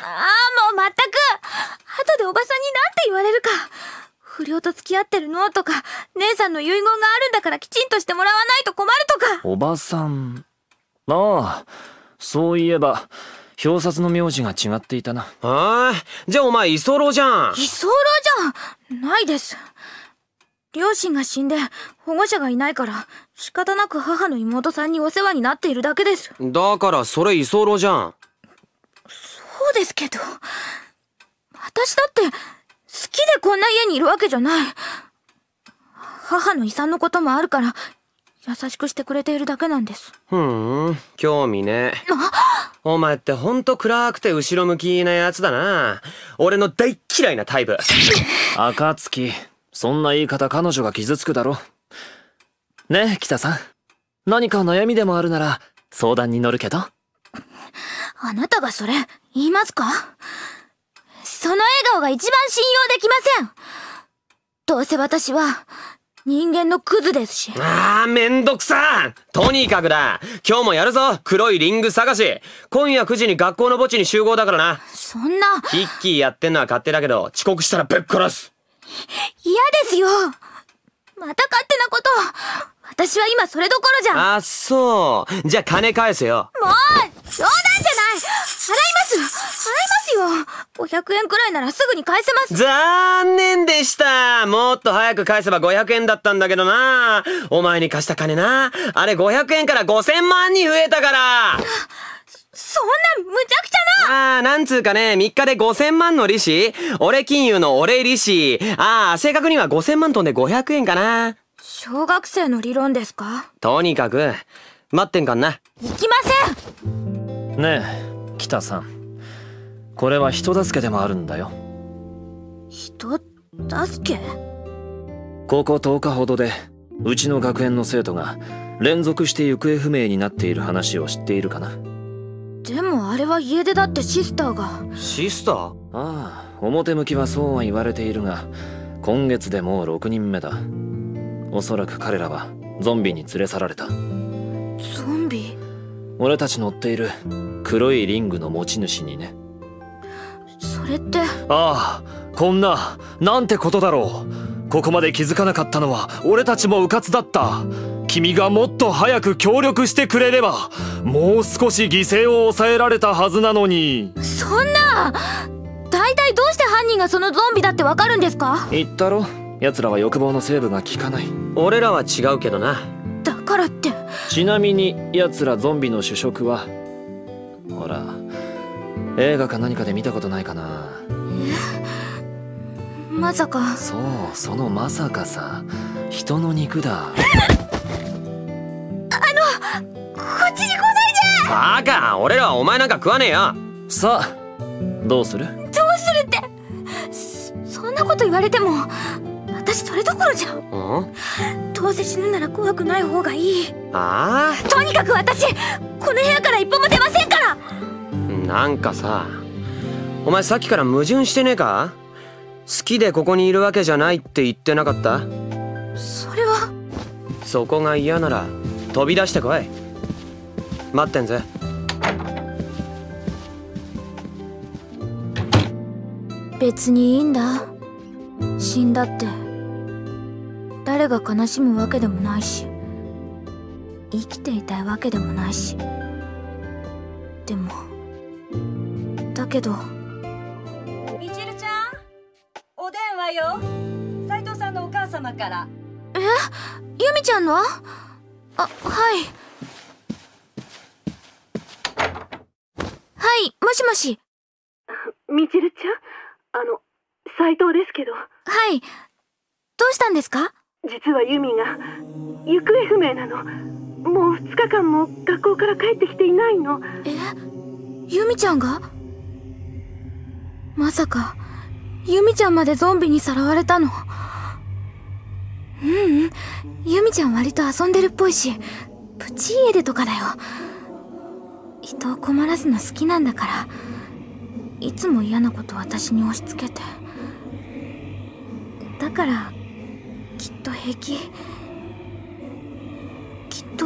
後でおばさんになんて言われるか。不良と付き合ってるのとか、姉さんの遺言があるんだからきちんとしてもらわないと困るとか。 おばさん。ああ、そういえば表札の名字が違っていたな。 じゃあお前居候じゃん。 居候じゃないです。両親が死んで保護者がいないから仕方なく母の妹さんにお世話になっているだけです。 だからそれ居候じゃん。 そうですけど、私だって好きでこんな家にいるわけじゃない。母の遺産のこともあるから優しくしてくれているだけなんです。 興味ね。お前ってほんと暗くて後ろ向きなやつだな。俺の大嫌いなタイプ。 暁、そんな言い方彼女が傷つくだろ。ねえ北さん、何か悩みでもあるなら相談に乗るけど。 あなたがそれ言いますか？その笑顔が一番信用できません。どうせ私は人間のクズですし。 めんどくさ。とにかくだ、今日もやるぞ、黒いリング探し。今夜9時に学校の墓地に集合だからな。 そんな。 キッキーやってんのは勝手だけど、遅刻したらぶっ殺す。 嫌ですよ。また勝手なこと。私は今それどころじゃ。 そう。じゃあ金返せよ。 もう冗談じゃない。払いますよ。500円くらいならすぐに返せます。 残念でした。もっと早く返せば500円だったんだけどな。お前に貸した金な、あれ500円から5000万に増えたから。 そんな無茶苦茶な。 なんつうかね、3日で5000万の利子、俺金融のお礼利子。正確には5000万飛んで500円かな。 小学生の理論ですか？ とにかく待ってんかんな。 行きません。 ねえ北さん、これは人助けでもあるんだよ。 人助け？ ここ10日ほどでうちの学園の生徒が連続して行方不明になっている話を知っているかな。 でもあれは家出だってシスターが。 シスター？ 表向きはそうは言われているが、今月でもう6人目だ。おそらく彼らはゾンビに連れ去られた。 ゾンビ？ 俺たち乗っている黒いリングの持ち主にね。 それって。 こんな、なんてことだろう。ここまで気づかなかったのは俺たちもうかつだった。君がもっと早く協力してくれれば、もう少し犠牲を抑えられたはずなのに。 そんな。大体どうして犯人がそのゾンビだってわかるんですか？ 言ったろ、奴らは欲望の成分が効かない。 俺らは違うけどな。 だからってちなみに奴らゾンビの主食は、ほら映画か何かで見たことないかな。 まさか。 そう、そのまさかさ、人の肉だ。 こっちに来ないで。 バカ、俺らはお前なんか食わねえよ。 さあどうする？ どうするって。そんなこと言われても私それどころじゃ。どうせ死ぬなら怖くない方がいい。 ああ、 とにかく私この部屋から一歩も出ませんから。 なんかさ、お前さっきから矛盾してねえか？好きでここにいるわけじゃないって言ってなかった？ それは。 そこが嫌なら飛び出してこい。待ってんぜ。 別にいいんだ。死んだって誰が悲しむわけでもないし、生きていたいわけでもないし。でもだけど。 みちるちゃん、お電話よ。斉藤さんのお母様から。 ゆみちゃんの？はい。はい、もしもし。 みちるちゃん、斉藤ですけど。 はい。どうしたんですか？ 実はユミが行方不明なの。もう2日間も学校から帰ってきていないの。 ユミちゃんが？まさかユミちゃんまでゾンビにさらわれたの？ユミちゃん割と遊んでるっぽいし、プチ家出とかだよ。人を困らすの好きなんだから、いつも嫌なこと私に押し付けて。だからきっと平気。きっと。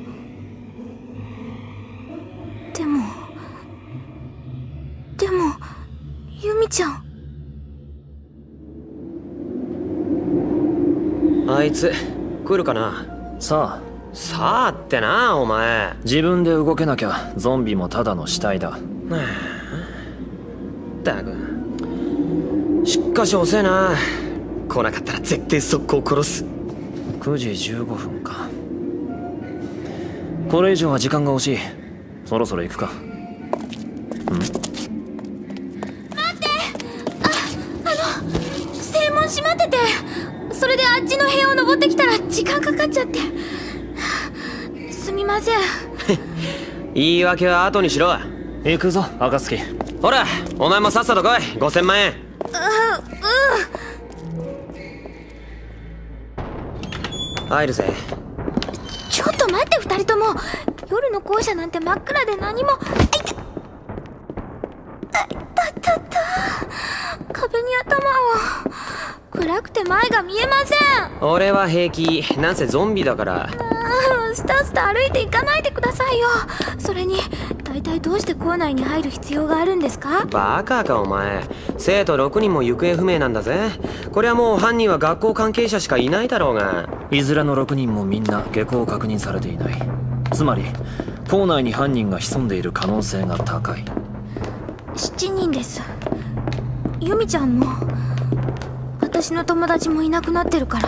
でもユミちゃん。 あいつ来るかな。 さあってな、お前。 自分で動けなきゃゾンビもただの死体だ。 ったく。しかし遅えな。来なかったら絶対速攻殺す。 9時15分か。これ以上は時間が惜しい。そろそろ行くか。 正門閉まってて、それであっちの部屋を登ってきたら時間かかっちゃって。すみません。 言い訳は後にしろ。 行くぞ暁。 ほらお前もさっさと来い。5000万円。入るぜ。 ちょっと待って、2人とも。夜の校舎なんて真っ暗で何も。壁に頭を。暗くて前が見えません。 俺は平気。なんせゾンビだから。 スタスタ歩いていかないでくださいよ。それに大体どうして校内に入る必要があるんですか？ バカかお前。生徒6人も行方不明なんだぜ。これはもう犯人は学校関係者しかいないだろうが。 いずれの6人もみんな下校確認されていない。つまり校内に犯人が潜んでいる可能性が高い。 7人です。ユミちゃんも私の友達もいなくなってるから。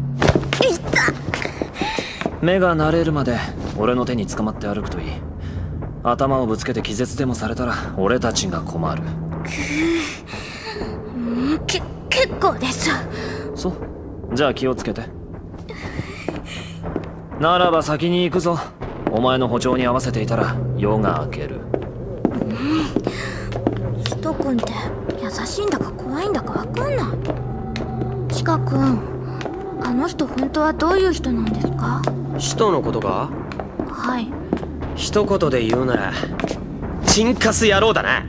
目が慣れるまで俺の手に捕まって歩くといい。頭をぶつけて気絶でもされたら俺たちが困る。 結構です。 そう、じゃあ気をつけて。ならば先に行くぞ。お前の歩調に合わせていたら夜が明ける。 ヒト君って優しいんだか怖いんだか分かんない。チカ君、あの人本当はどういう人なんですか？ 使徒のことか？ はい。 一言で言うならチンカス野郎だな。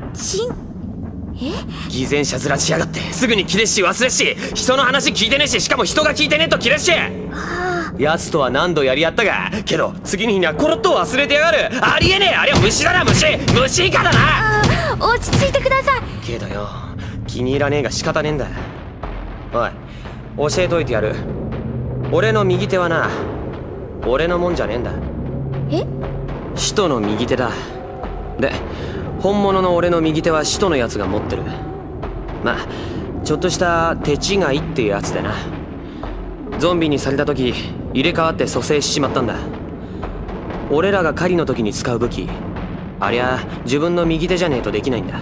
偽善者面しやがって。すぐにキレっし忘れっし、人の話聞いてねえし、しかも人が聞いてねえとキレっし。奴とは何度やり合ったが、けど次の日にはコロッと忘れてやがる。ありえねえ。あれは虫だな。虫以下だな。 落ち着いてください。 けどよ、気に入らねえが仕方ねえんだ。おい、教えといてやる。俺の右手はな、俺のもんじゃねえんだ。使徒の右手だ。で、本物の俺の右手は使徒のやつが持ってる。まあちょっとした手違いっていうやつでな。ゾンビにされた時入れ替わって蘇生しちまったんだ。 俺らが狩りの時に使う武器。ありゃ自分の右手じゃねえとできないんだ。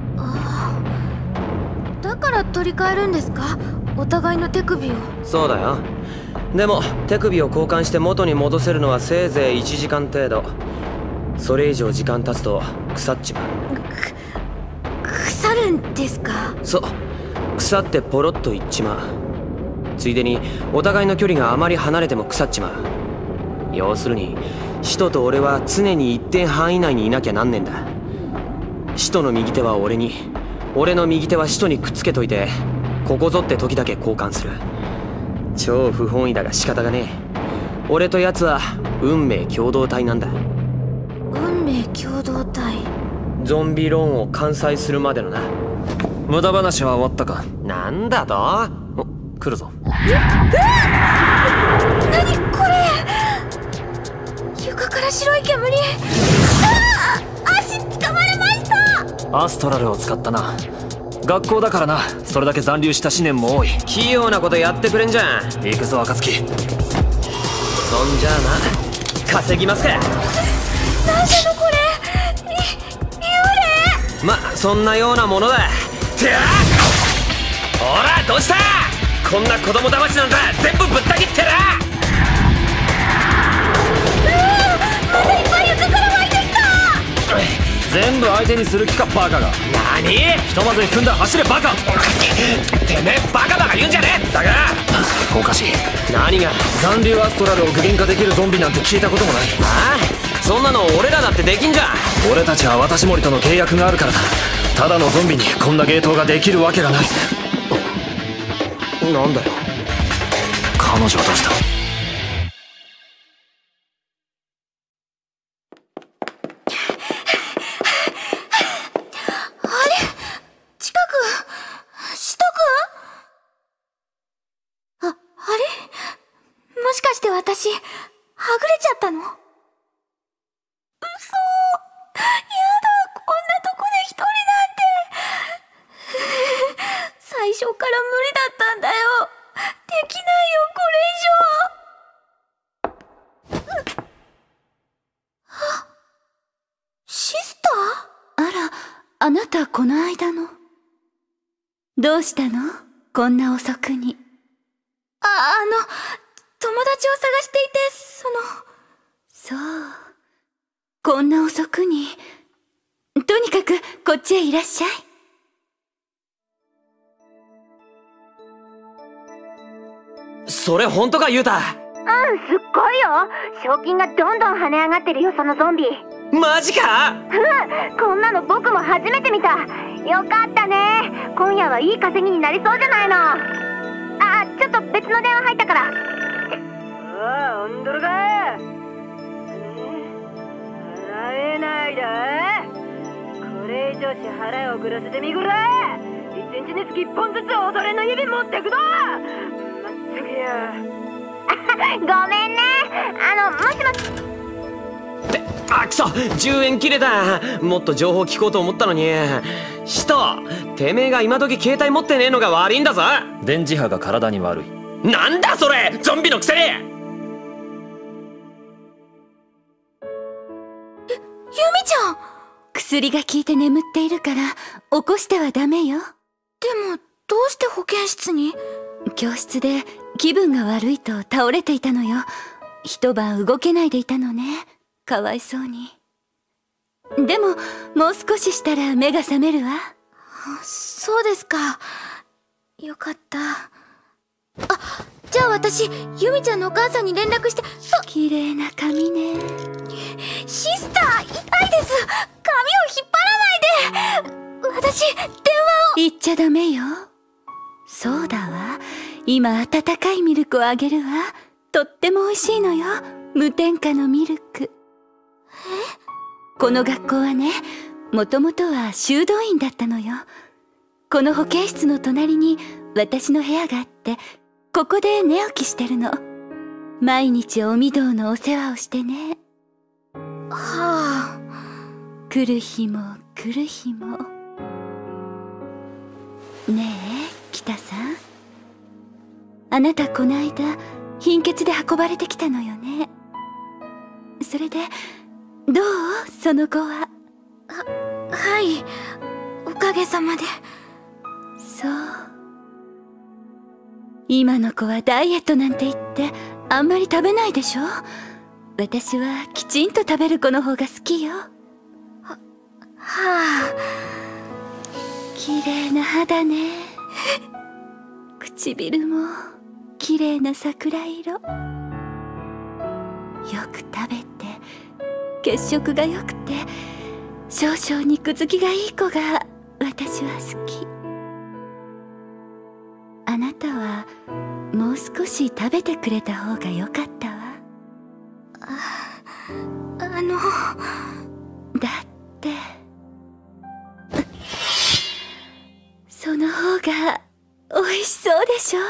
だから取り替えるんですか、お互いの手首を。 そうだよ。でも手首を交換して元に戻せるのはせいぜい1時間程度。それ以上時間経つと腐っちまう。 腐るんですか？ そう、腐ってポロッといっちまう。ついでにお互いの距離があまり離れても腐っちまう。要するに使徒と俺は常に一定範囲内にいなきゃなんねんだ。使徒の右手は俺に、俺の右手は使徒にくっつけといて、ここぞって時だけ交換する。超不本意だが仕方がねえ。俺と奴は運命共同体なんだ。 運命共同体。 ゾンビローンを完済するまでのな。 無駄話は終わったか？ なんだと？ 来るぞ。 何これ？床から白い煙。足掴まれました。 アストラルを使ったな。学校だからな。それだけ残留した思念も多い。 器用なことやってくれんじゃん。 行くぞ暁。そんじゃあな、稼ぎますか。 なんでのこれ？幽霊？ ま、そんなようなものだ。てあ！ほらどうした？こんな子供騙しなんざ全部ぶった切ってな。 またいっぱい床から湧いてきた。 全部相手にする気かバカが。 何？ ひとまず踏んだ走れバカ。 てめえバカバカ言うんじゃねえ。だがおかしい。 何が？ 残留アストラルを具現化できるゾンビなんて聞いたこともない。 ああ、そんなの俺らだってできんじゃん。 俺たちは私森との契約があるからだ。ただのゾンビにこんな芸当ができるわけがない。 なんだよ彼女はどうした？ あれ？近く、シト君？あれ？もしかして私、はぐれちゃったの？嘘。やだ、こんなとこで一人なんて。最初から無理だったんだよ。できないよ、これ以上。シスター？ あら、あなたこの間の。どうしたの？こんな遅くに。 友達を探していて、 そう。こんな遅くに。とにかく、こっちへいらっしゃい。 それ本当か、ユウタ？ すっごいよ。賞金がどんどん跳ね上がってるよ、そのゾンビ。 マジか？ こんなの僕も初めて見た。よかったね。今夜はいい稼ぎになりそうじゃないの。ちょっと別の電話入ったから。 おんどるか？払えないだ。これ以上支払い遅らせてみぐらい。一日につき1本ずつ踊れの指持ってくぞ。まったくや。 ごめんね。もしもし。 くそ、10円切れた。もっと情報聞こうと思ったのに。使徒、てめえが今時携帯持ってねえのが悪いんだぞ。 電磁波が体に悪い。 なんだそれ、ゾンビのくせに。 ユミちゃん。 薬が効いて眠っているから起こしてはダメよ。 でもどうして保健室に？ 教室で気分が悪いと倒れていたのよ。一晩動けないでいたのね。かわいそうに。でももう少ししたら目が覚めるわ。 そうですか。よかった。じゃあ私、ユミちゃんのお母さんに連絡して。 綺麗な髪ね。 シスター、痛いです。髪を引っ張らないで。私、電話を。 言っちゃダメよ。そうだわ。今温かいミルクをあげるわ。とっても美味しいのよ。無添加のミルク。この学校はね、もともとは修道院だったのよ。この保健室の隣に私の部屋があって、ここで寝起きしてるの。毎日お御堂のお世話をしてね。 はあ。 来る日も来る日も。ねえ、北さん。あなたこの間、貧血で運ばれてきたのよね。 それでどうその子は。 はい、おかげさまで。 そう。今の子はダイエットなんて言ってあんまり食べないでしょ。私はきちんと食べる子の方が好きよ。 はあ。 綺麗な肌ね。唇も綺麗な桜色。よく食べて血色が良くて少々肉付きがいい子が私は好き。あなたはもう少し食べてくれた方が良かったわ。だってその方が美味しそうでしょ。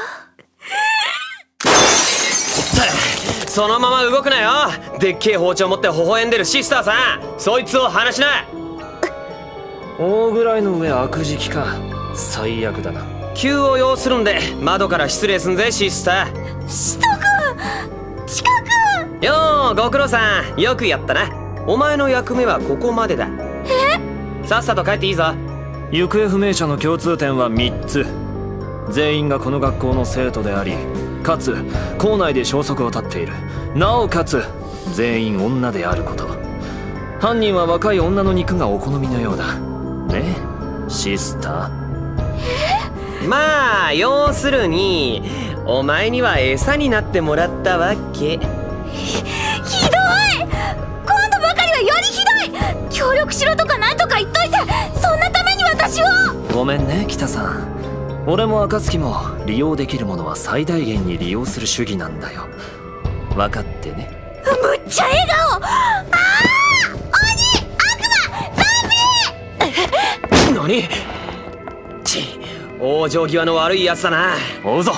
そのまま動くなよ。でっけえ包丁持って微笑んでるシスターさん、そいつを離しな。 大ぐらいの上悪食か。最悪だな。 急を要するんで窓から失礼すんぜシスター。 シト君、チカ君。 よーご苦労さん、よくやったな。お前の役目はここまでだ。さっさと帰っていいぞ。 行方不明者の共通点は3つ。全員がこの学校の生徒であり、かつ校内で消息を絶っている。なおかつ全員女であること。犯人は若い女の肉がお好みのようだね、シスター。 まあ要するにお前には餌になってもらったわけ。 ひどい。今度ばかりはよりひどい。協力しろとかなんとか言っといて、そんなために私を。 ごめんね北さん。俺も暁も利用できるものは最大限に利用する主義なんだよ。分かってね。 むっちゃ笑顔。ああ、鬼、悪魔、 何？ち、往生際の悪いやつだな。 追うぞ。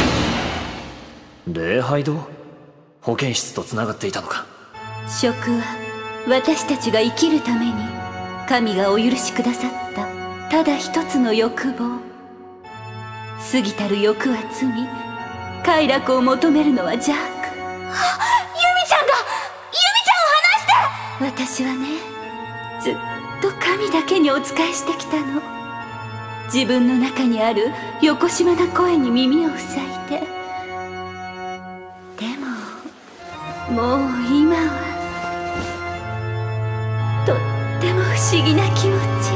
礼拝堂？保健室とつながっていたのか。 食は私たちが生きるために神がお許しくださったただ一つの欲望。過ぎたる欲は罪、快楽を求めるのは邪悪。ユミちゃんが、ユミちゃんを離して。私はね、ずっと神だけにお仕えしてきたの。自分の中にあるよこしまな声に耳を塞いで。でももう今はとっても不思議な気持ち。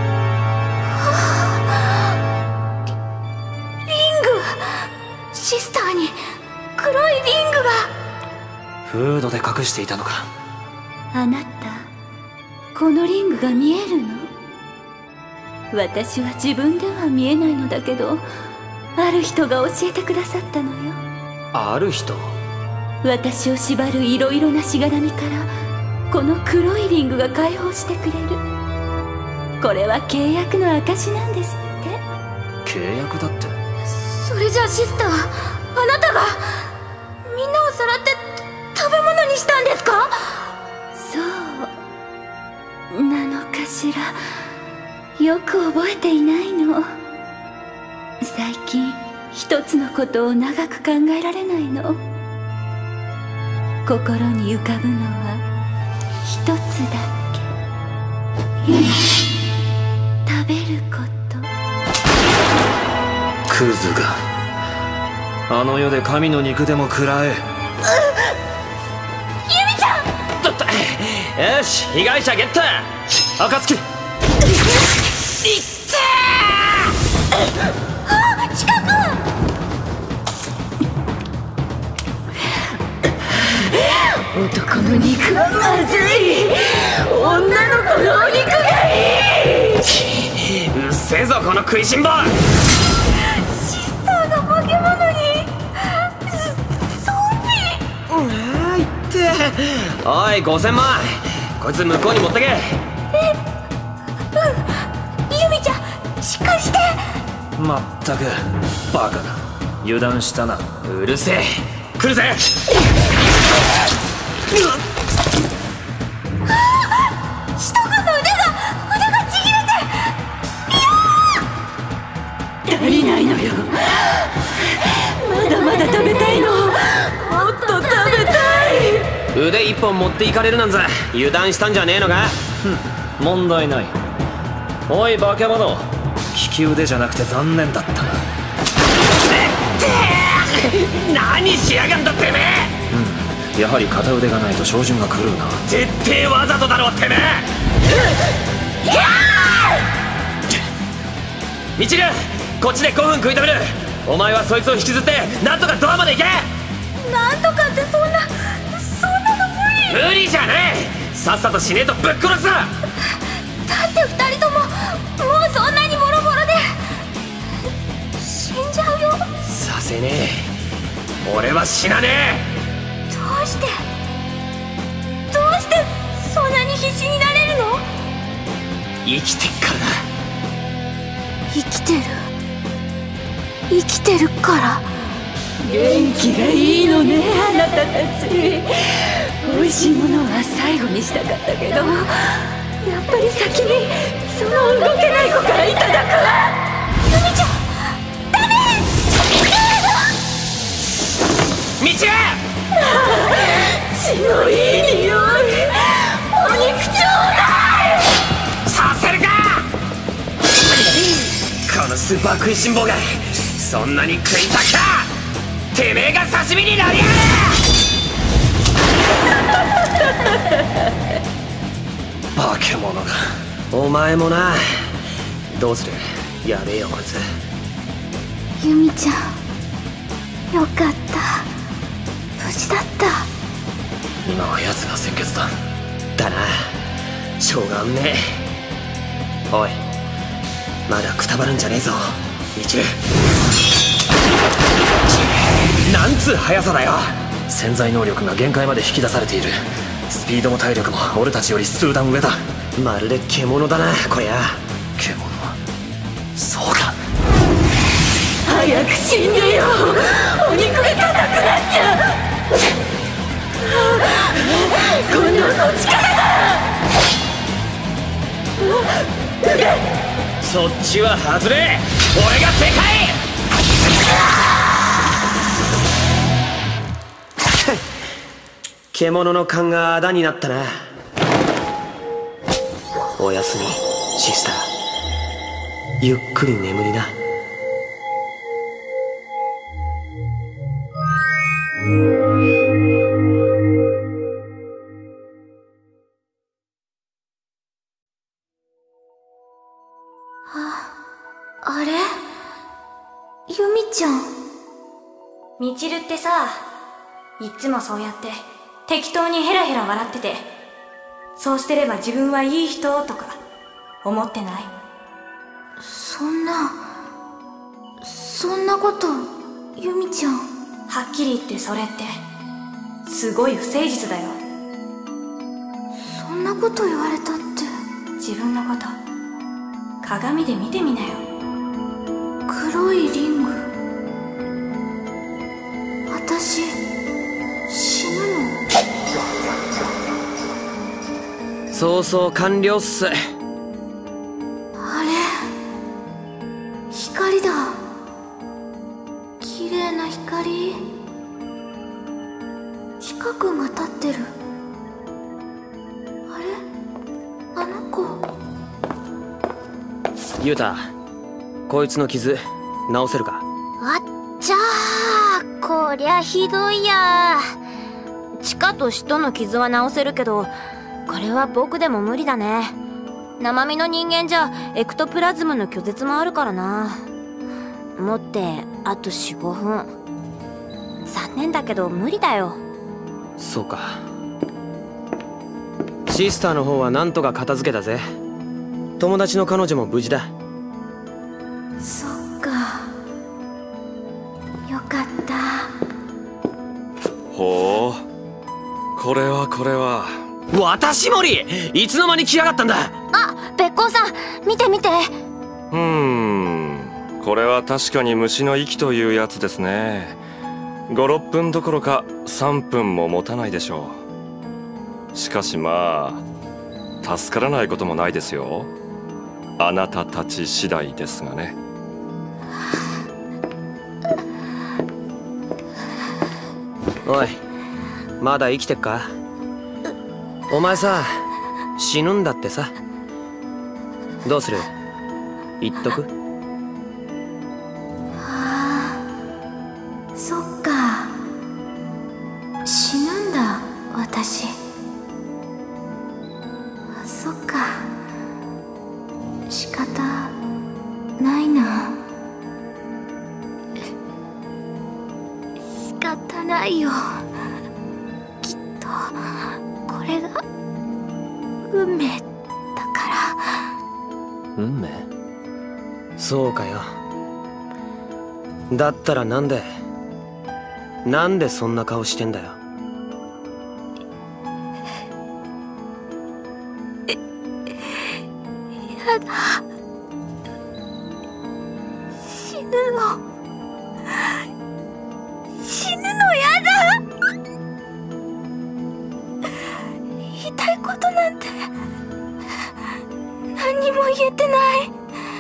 シスターに黒いリングが。 フードで隠していたのか。 あなた、このリングが見えるの？私は自分では見えないのだけど、ある人が教えてくださったのよ。 ある人？ 私を縛るいろいろなしがらみからこの黒いリングが解放してくれる。これは契約の証なんですって。 契約だって。 それじゃあシスター、あなたがみんなをさらって食べ物にしたんですか？ そうなのかしら。よく覚えていないの。最近一つのことを長く考えられないの。心に浮かぶのは一つだけ。食べること。 クズが、あの世で神の肉でも食らえ。 ユミちゃん。 よし、被害者ゲット。暁。いってー。あ、近く。 男の肉はまずい。女の子のお肉がいい。 うっせえぞこの食いしん坊。 化け物にゾンビ。 いっておい5000万、こいつ向こうに持ってけ。 ユミちゃん、しっかりして。 まったくバカだ。油断したな。 うるせえ、来るぜ。 シト君の腕がちぎれて。 足りないのよ。まだまだ食べたいの。もっと食べたい。 腕一本持っていかれるなんざ油断したんじゃねえのか。 問題ない。おい化け物、利き腕じゃなくて残念だったな。 何しやがんだてめえ。 やはり片腕がないと照準が狂うな。 絶対わざとだろてめえ。みちる、こっちで5分食い止める。お前はそいつを引きずってなんとかドアまで行け。 なんとかってそんなの無理。 無理じゃねえ。さっさと死ねえとぶっ殺す。 だって2人とももうそんなにボロボロで死んじゃうよ。 させねえ。俺は死なねえ。 どうしてそんなに必死になれるの？ 生きてっからだ。 生きてるから元気がいいのね、あなたたち。美味しいものは最後にしたかったけど、やっぱり先にその動けない子からいただくわ。 ユミちゃんダメ。 みちる、 血のいい匂い。お肉ちょうだい。 させるか。このスーパー食いしん坊がそんなに食いたか。てめえが刺身になりやがれ。 化け物が。 お前もな。どうする。やべえよこいつ。 ユミちゃんよかった、無事だった。 今は奴が先決だ。 だな、しょうがんねえ。おい、まだくたばるんじゃねえぞみちる。なんつう速さだよ。 潜在能力が限界まで引き出されている。スピードも体力も俺たちより数段上だ。 まるで獣だなこりゃ。 獣、そうか。 早く死んでよ。お肉が硬くなっちゃう。この力だ。 そっちは外れ。俺が正解。獣の勘があだになったな。おやすみシスター。ゆっくり眠りな。 あれ？ユミちゃん。 みちるってさ、いっつもそうやって適当にヘラヘラ笑ってて、そうしてれば自分はいい人とか思ってない？ そんなことユミちゃん。 はっきり言ってそれってすごい不誠実だよ。 そんなこと言われたって。 自分のこと鏡で見てみなよ。 黒いリング。私死ぬの？ そうそう完了っす。 あれ光だ。綺麗な光。チカ君が立ってる。あれ、あの子。 ユウタ、こいつの傷治せるか？ あっちゃー、こりゃひどいや。地下と死との傷は治せるけど、これは僕でも無理だね。生身の人間じゃエクトプラズムの拒絶もあるからな。もってあと 4,5 分。残念だけど無理だよ。 そうか。シスターの方はなんとか片付けたぜ。友達の彼女も無事だ。 そっか、よかった。 ほう、これは私森、いつの間に来やがったんだ。 あ、べっこうさん見て見て。 これは確かに虫の息というやつですね。5、6分どころか3分も持たないでしょう。しかしまあ助からないこともないですよ。あなたたち次第ですがね。 おい、まだ生きてっか？ お前さ、死ぬんだってさ。どうする？言っとく？ そっか。死ぬんだ、私。そっか。仕方ないな。仕方ないよ。きっとこれが運命だから。 運命？そうかよ。だったらなんでそんな顔してんだよ。 やだ。死ぬのやだ。言いたいことなんて何にも言えてない。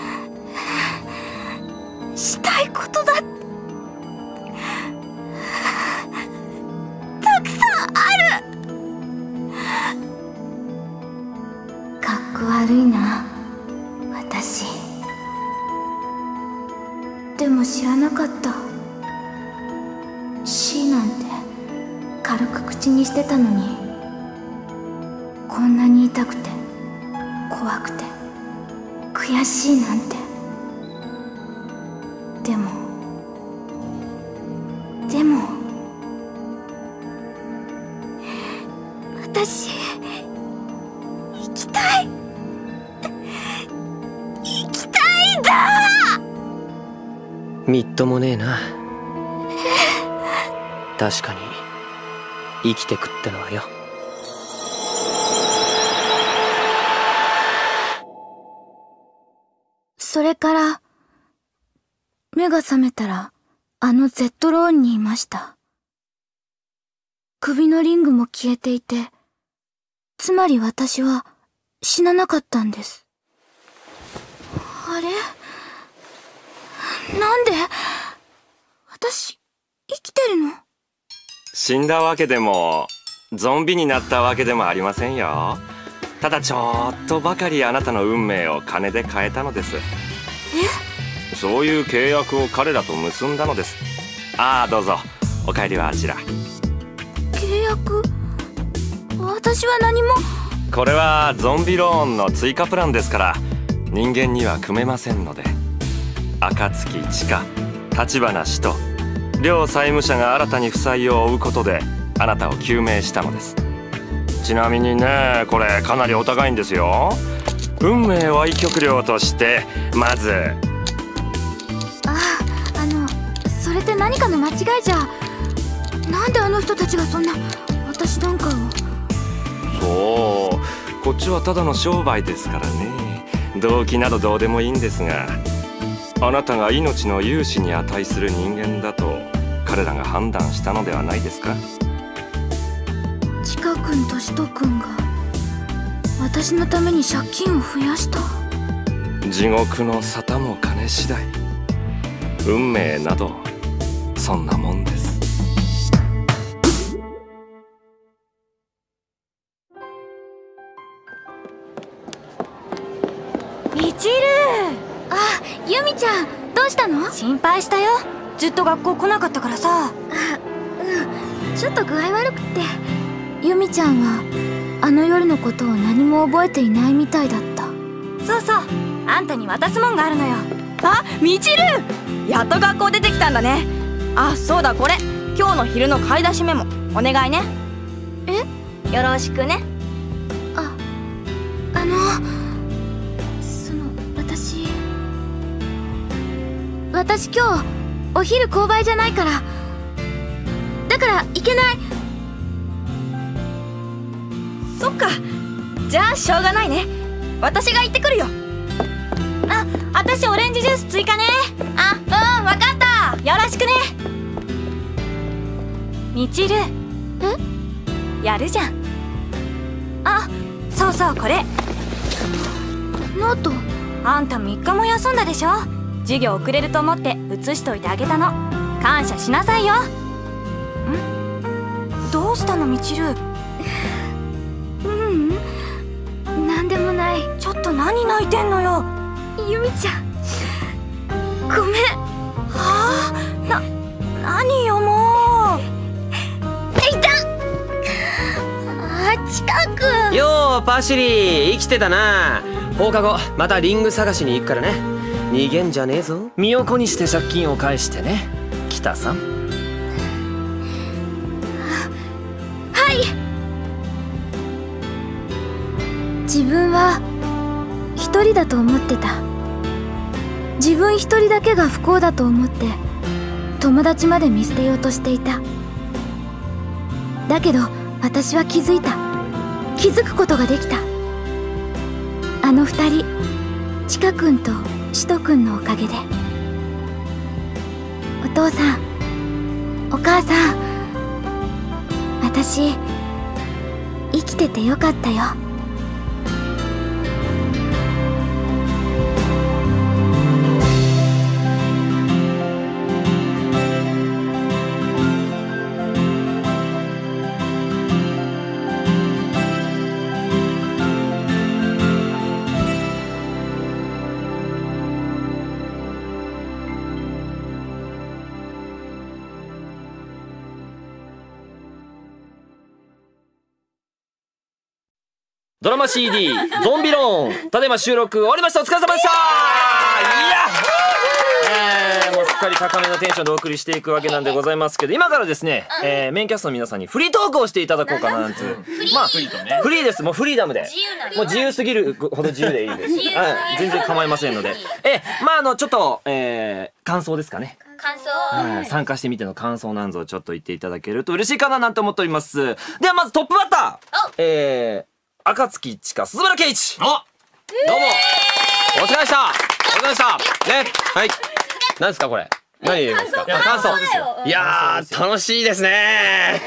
したいことだってたくさんある。かっこ悪いな、私。でも知らなかった。死なんて軽く口にしてたのに、こんなに痛くて怖くて悔しいなんて。でも私生きたいんだ。 みっともねえな。確かに生きてくってのはよ。 それから目が覚めたらあの Z ローンにいました。首のリングも消えていて、つまり私は死ななかったんです。あれ？なんで？私生きてるの？ 死んだわけでもゾンビになったわけでもありませんよ。ただちょっとばかりあなたの運命を金で変えたのです。そういう契約を彼らと結んだのです。ああ、どうぞお帰りはあちら。 契約？私は何も。 これはゾンビローンの追加プランですから、人間には組めませんので。暁千佳、橘使徒、両債務者が新たに負債を負うことであなたを救命したのです。ちなみにね、これかなりお高いんですよ。運命歪曲料としてまず。 それって何かの間違いじゃ。なんであの人たちがそんな私なんかを。 そう、こっちはただの商売ですからね。動機などどうでもいいんですが、あなたが命の融資に値する人間だと彼らが判断したのではないですか。 チカ君とシト君が私のために借金を増やした。 地獄の沙汰も金次第。運命などそんなもんです。 みちる。 あ、ユミちゃん、どうしたの？ 心配したよ。ずっと学校来なかったからさ。 ちょっと具合悪くって。ユミちゃんはあの夜のことを何も覚えていないみたいだった。 そうそう、あんたに渡すもんがあるのよ。 あ、みちる、やっと学校出てきたんだね。あ、そうだ、これ今日の昼の買い出しメモお願いね。よろしくね。 私今日お昼購買じゃないから。だから行けない。 そっか、じゃあしょうがないね。私が行ってくるよ。 あ、私オレンジジュース追加ね。 あ、うん、わかった。 よろしくね。みちる。やるじゃん。あ、そうそう、これノート。 あんた3日も休んだでしょ。授業遅れると思って写しといてあげたの。感謝しなさいよ。ん？どうしたのみちる？ 泣いてんのよ。 ゆみちゃん、ごめん。 はあ、何よもう。 いた。ちかくん。 ようパシリ、生きてたな。放課後またリング探しに行くからね。逃げんじゃねえぞ。 身を粉にして借金を返してね、北さん。 はい。自分は一人だと思ってた。自分一人だけが不幸だと思って友達まで見捨てようとしていた。だけど私は気づいた。気づくことができた。あの二人、ちかくんとしとくんのおかげで。お父さん、お母さん、私生きててよかったよ。 ドラマ CD ゾンビローン、ただいま収録終わりました。お疲れ様でした。もうすっかり高めのテンションでお送りしていくわけなんでございますけど、今からですね、メインキャストの皆さんにフリートークをしていただこうかななんて。まあフリーです。もうフリーダムで、もう自由すぎるほど自由でいいです。全然構いませんので、まあちょっと感想ですかね。 感想、 参加してみての感想なんぞをちょっと言っていただけると嬉しいかななんて思っております。ではまずトップバッター、暁千佳、鈴村圭一。どうもお疲れ様でした。お疲れ様でしたね。はい、何ですかこれ。何言いますか。感想ですよ。いやー楽しいですね。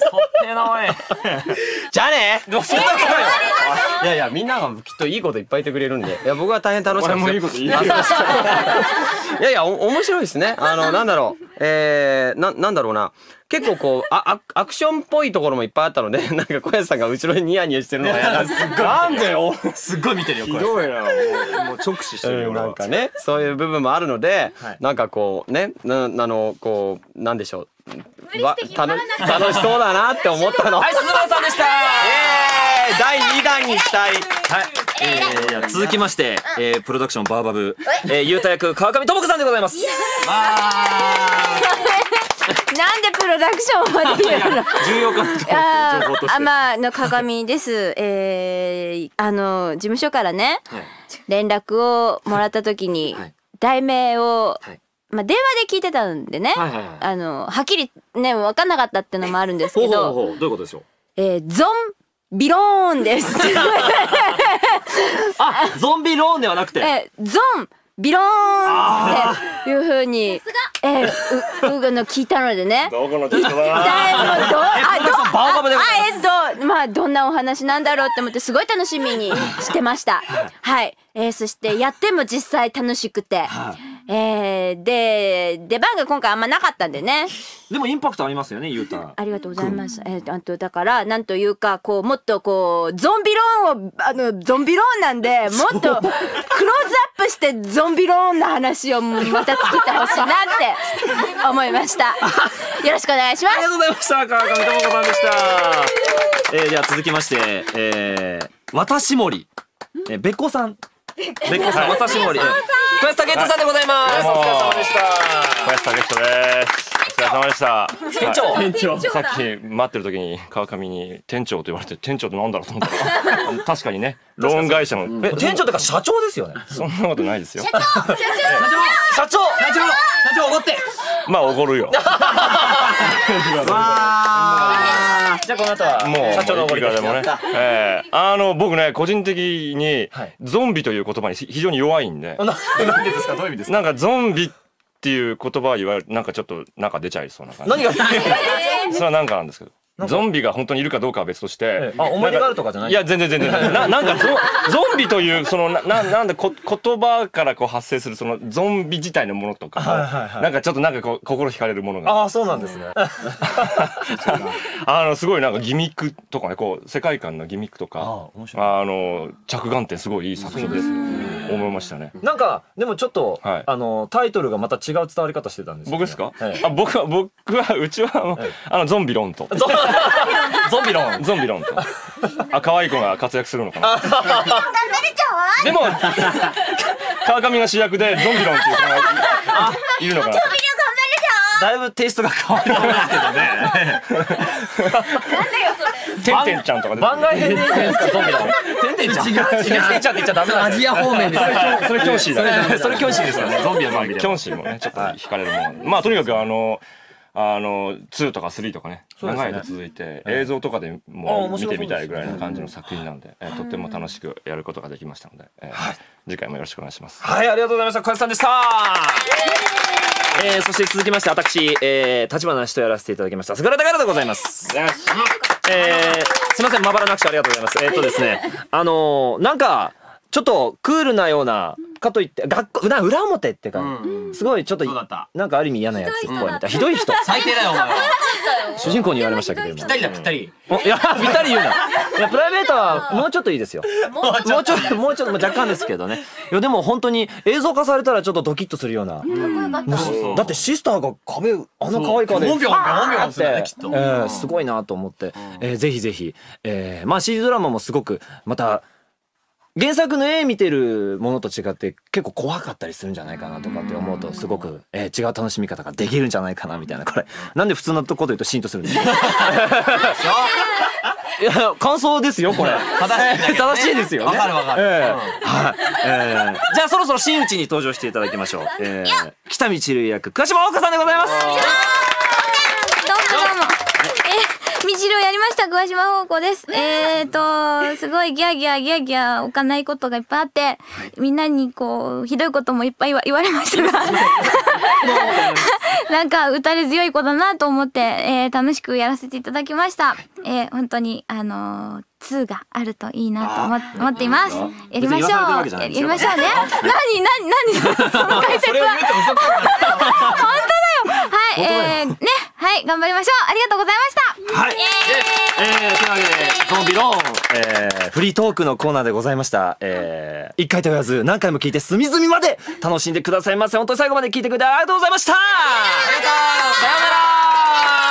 じゃあね。いやいや、みんながきっといいこといっぱい言ってくれるんで、いや僕は大変楽しかったですよ。いいこと言いいやいや、面白いですね。なんだろう、なんだろうな、結構こうアクションっぽいところもいっぱいあったので、なんか小林さんが後ろにニヤニヤしてるのがなんでよ。 すっごい見てるよ。 ひどいな。もう直視してるよ。 なんかね、そういう部分もあるので、なんかこうね、こうなんでしょう。楽しそうだなって思ったの。 はい、鈴村さんでした。 第2弾にしたい。 はい。続きまして、プロダクションバーバブ、ゆうた役川上智子さんでございます。 なんでプロダクションまで言うの。 重要かな情報として。 まあ鏡です。事務所からね、連絡をもらった時に題名を、まあ電話で聞いてたんでね、はっきりね分かんなかったってのもあるんですけど、 どういうことでしょう。 ゾンビローンです。 あ、ゾンビローンではなくて、 ゾンビローンっていう風に聞いたのでね。 どこの人だ。 まあどんなお話なんだろうって思ってすごい楽しみにしてました。はい。そしてやっても実際楽しくて、で出番が今回あんまなかったんでね。 でもインパクトありますよね、ゆうた。 ありがとうございます。だからなんというかこうもっとこうゾンビローンをゾンビローンなんでもっとクローズアップしてゾンビローンの話をまた作ってほしいなって思いました。よろしくお願いします。 ありがとうございました。川上智子さんでした。では続きまして、私森、べっこさん。べっこさん、私森、小安武人さんでございます。お疲れ様でした。 小安武人です。お疲れ様でした。 店長。 さっき待ってる時に川上に店長と言われて、店長ってなんだろうと思ったら確かにね、ローン会社の店長ってか社長ですよね。 そんなことないですよ。 社長おごって。 まあおごるよ。 じゃあこの後はもう社長のおごりでもね。 僕ね個人的にゾンビという言葉に非常に弱いんで。 なんでですか。どういう意味ですか。 なんかゾンビっていう言葉を言われるなんかちょっとなんか出ちゃいそうな感じ。 何が。 それはなんかなんですけど。 ゾンビが本当にいるかどうかは別として、 思い出があるとかじゃない？ いや全然なんかゾンビというそのなんで言葉からこう発生するそのゾンビ自体のものとかもなんかちょっとなんかこう心惹かれるものが。 ああそうなんですね。 すごいなんかギミックとかね、こう世界観のギミックとか着眼点すごいいい作品です思いましたね。 なんかでもちょっとタイトルがまた違う伝わり方してたんですよね。 僕ですか？僕はうちはゾンビ論とゾンビ論と可愛い子が活躍するのかな。でも川上が主役でゾンビ論っていう子がいるのかな。 だいぶテイストが変わりそうですけどね。 てんてんちゃんとか番外編でいいんですか？ゾンビ論。てんてんちゃん。違う。てんてんちゃんって言っちゃダメだ。アジア方面です。 それキョンシーだ。 それキョンシーですよね。ゾンビはゾンビで。 キョンシーもねちょっと惹かれるもの。まあとにかく2とか3とかね長い間続いて映像とかでも見てみたいぐらいな感じの作品なのでとっても楽しくやることができましたので次回もよろしくお願いします。 はい、ありがとうございました。小林さんでした。そして続きまして私立花氏とやらせていただきました菅原隆でございます。すいません、まばらなくしてありがとうございます。ですねなんかちょっとクールなようなかといって裏表ってかすごいちょっとなんかある意味嫌なやつっぽいみたいな、ひどい人最低だよお前。 主人公に言われましたけど、 ぴったりだぴったり。 いやぴったり言うな。いやプライベートはもうちょっといいですよ。もうちょっと若干ですけどね。いやでも本当に映像化されたらちょっとドキッとするような。だってシスターが壁可愛い顔でってすごいなと思って、ぜひぜひまあ CG ドラマもすごくまた原作の絵見てるものと違って結構怖かったりするんじゃないかなとかって思うとすごく違う楽しみ方ができるんじゃないかなみたいな。これなんで普通のこと言うとシーンとするんですか？いや感想ですよこれ。正しいですよね。 わかる。 じゃあそろそろ真打ちに登場していただきましょう。北見千瑠役桑島桜香さんでございます。 どうもみちるをやりました桑島宝子です。すごいギャーギャーおかないことがいっぱいあって、みんなにこうひどいこともいっぱい言われましたがなんか打たれ強い子だなと思って、楽しくやらせていただきました。本当に2があるといいなと思っています。やりましょう。やりましょうね。何その解説は。本当だよ。はいねはい頑張りましょう。ありがとうございました。 はい。というわけでゾンビ論フリートークのコーナーでございました。一回と言わず何回も聞いて隅々まで楽しんでくださいませ。本当に最後まで聞いてくれてありがとうございました。ありがとう。さようなら。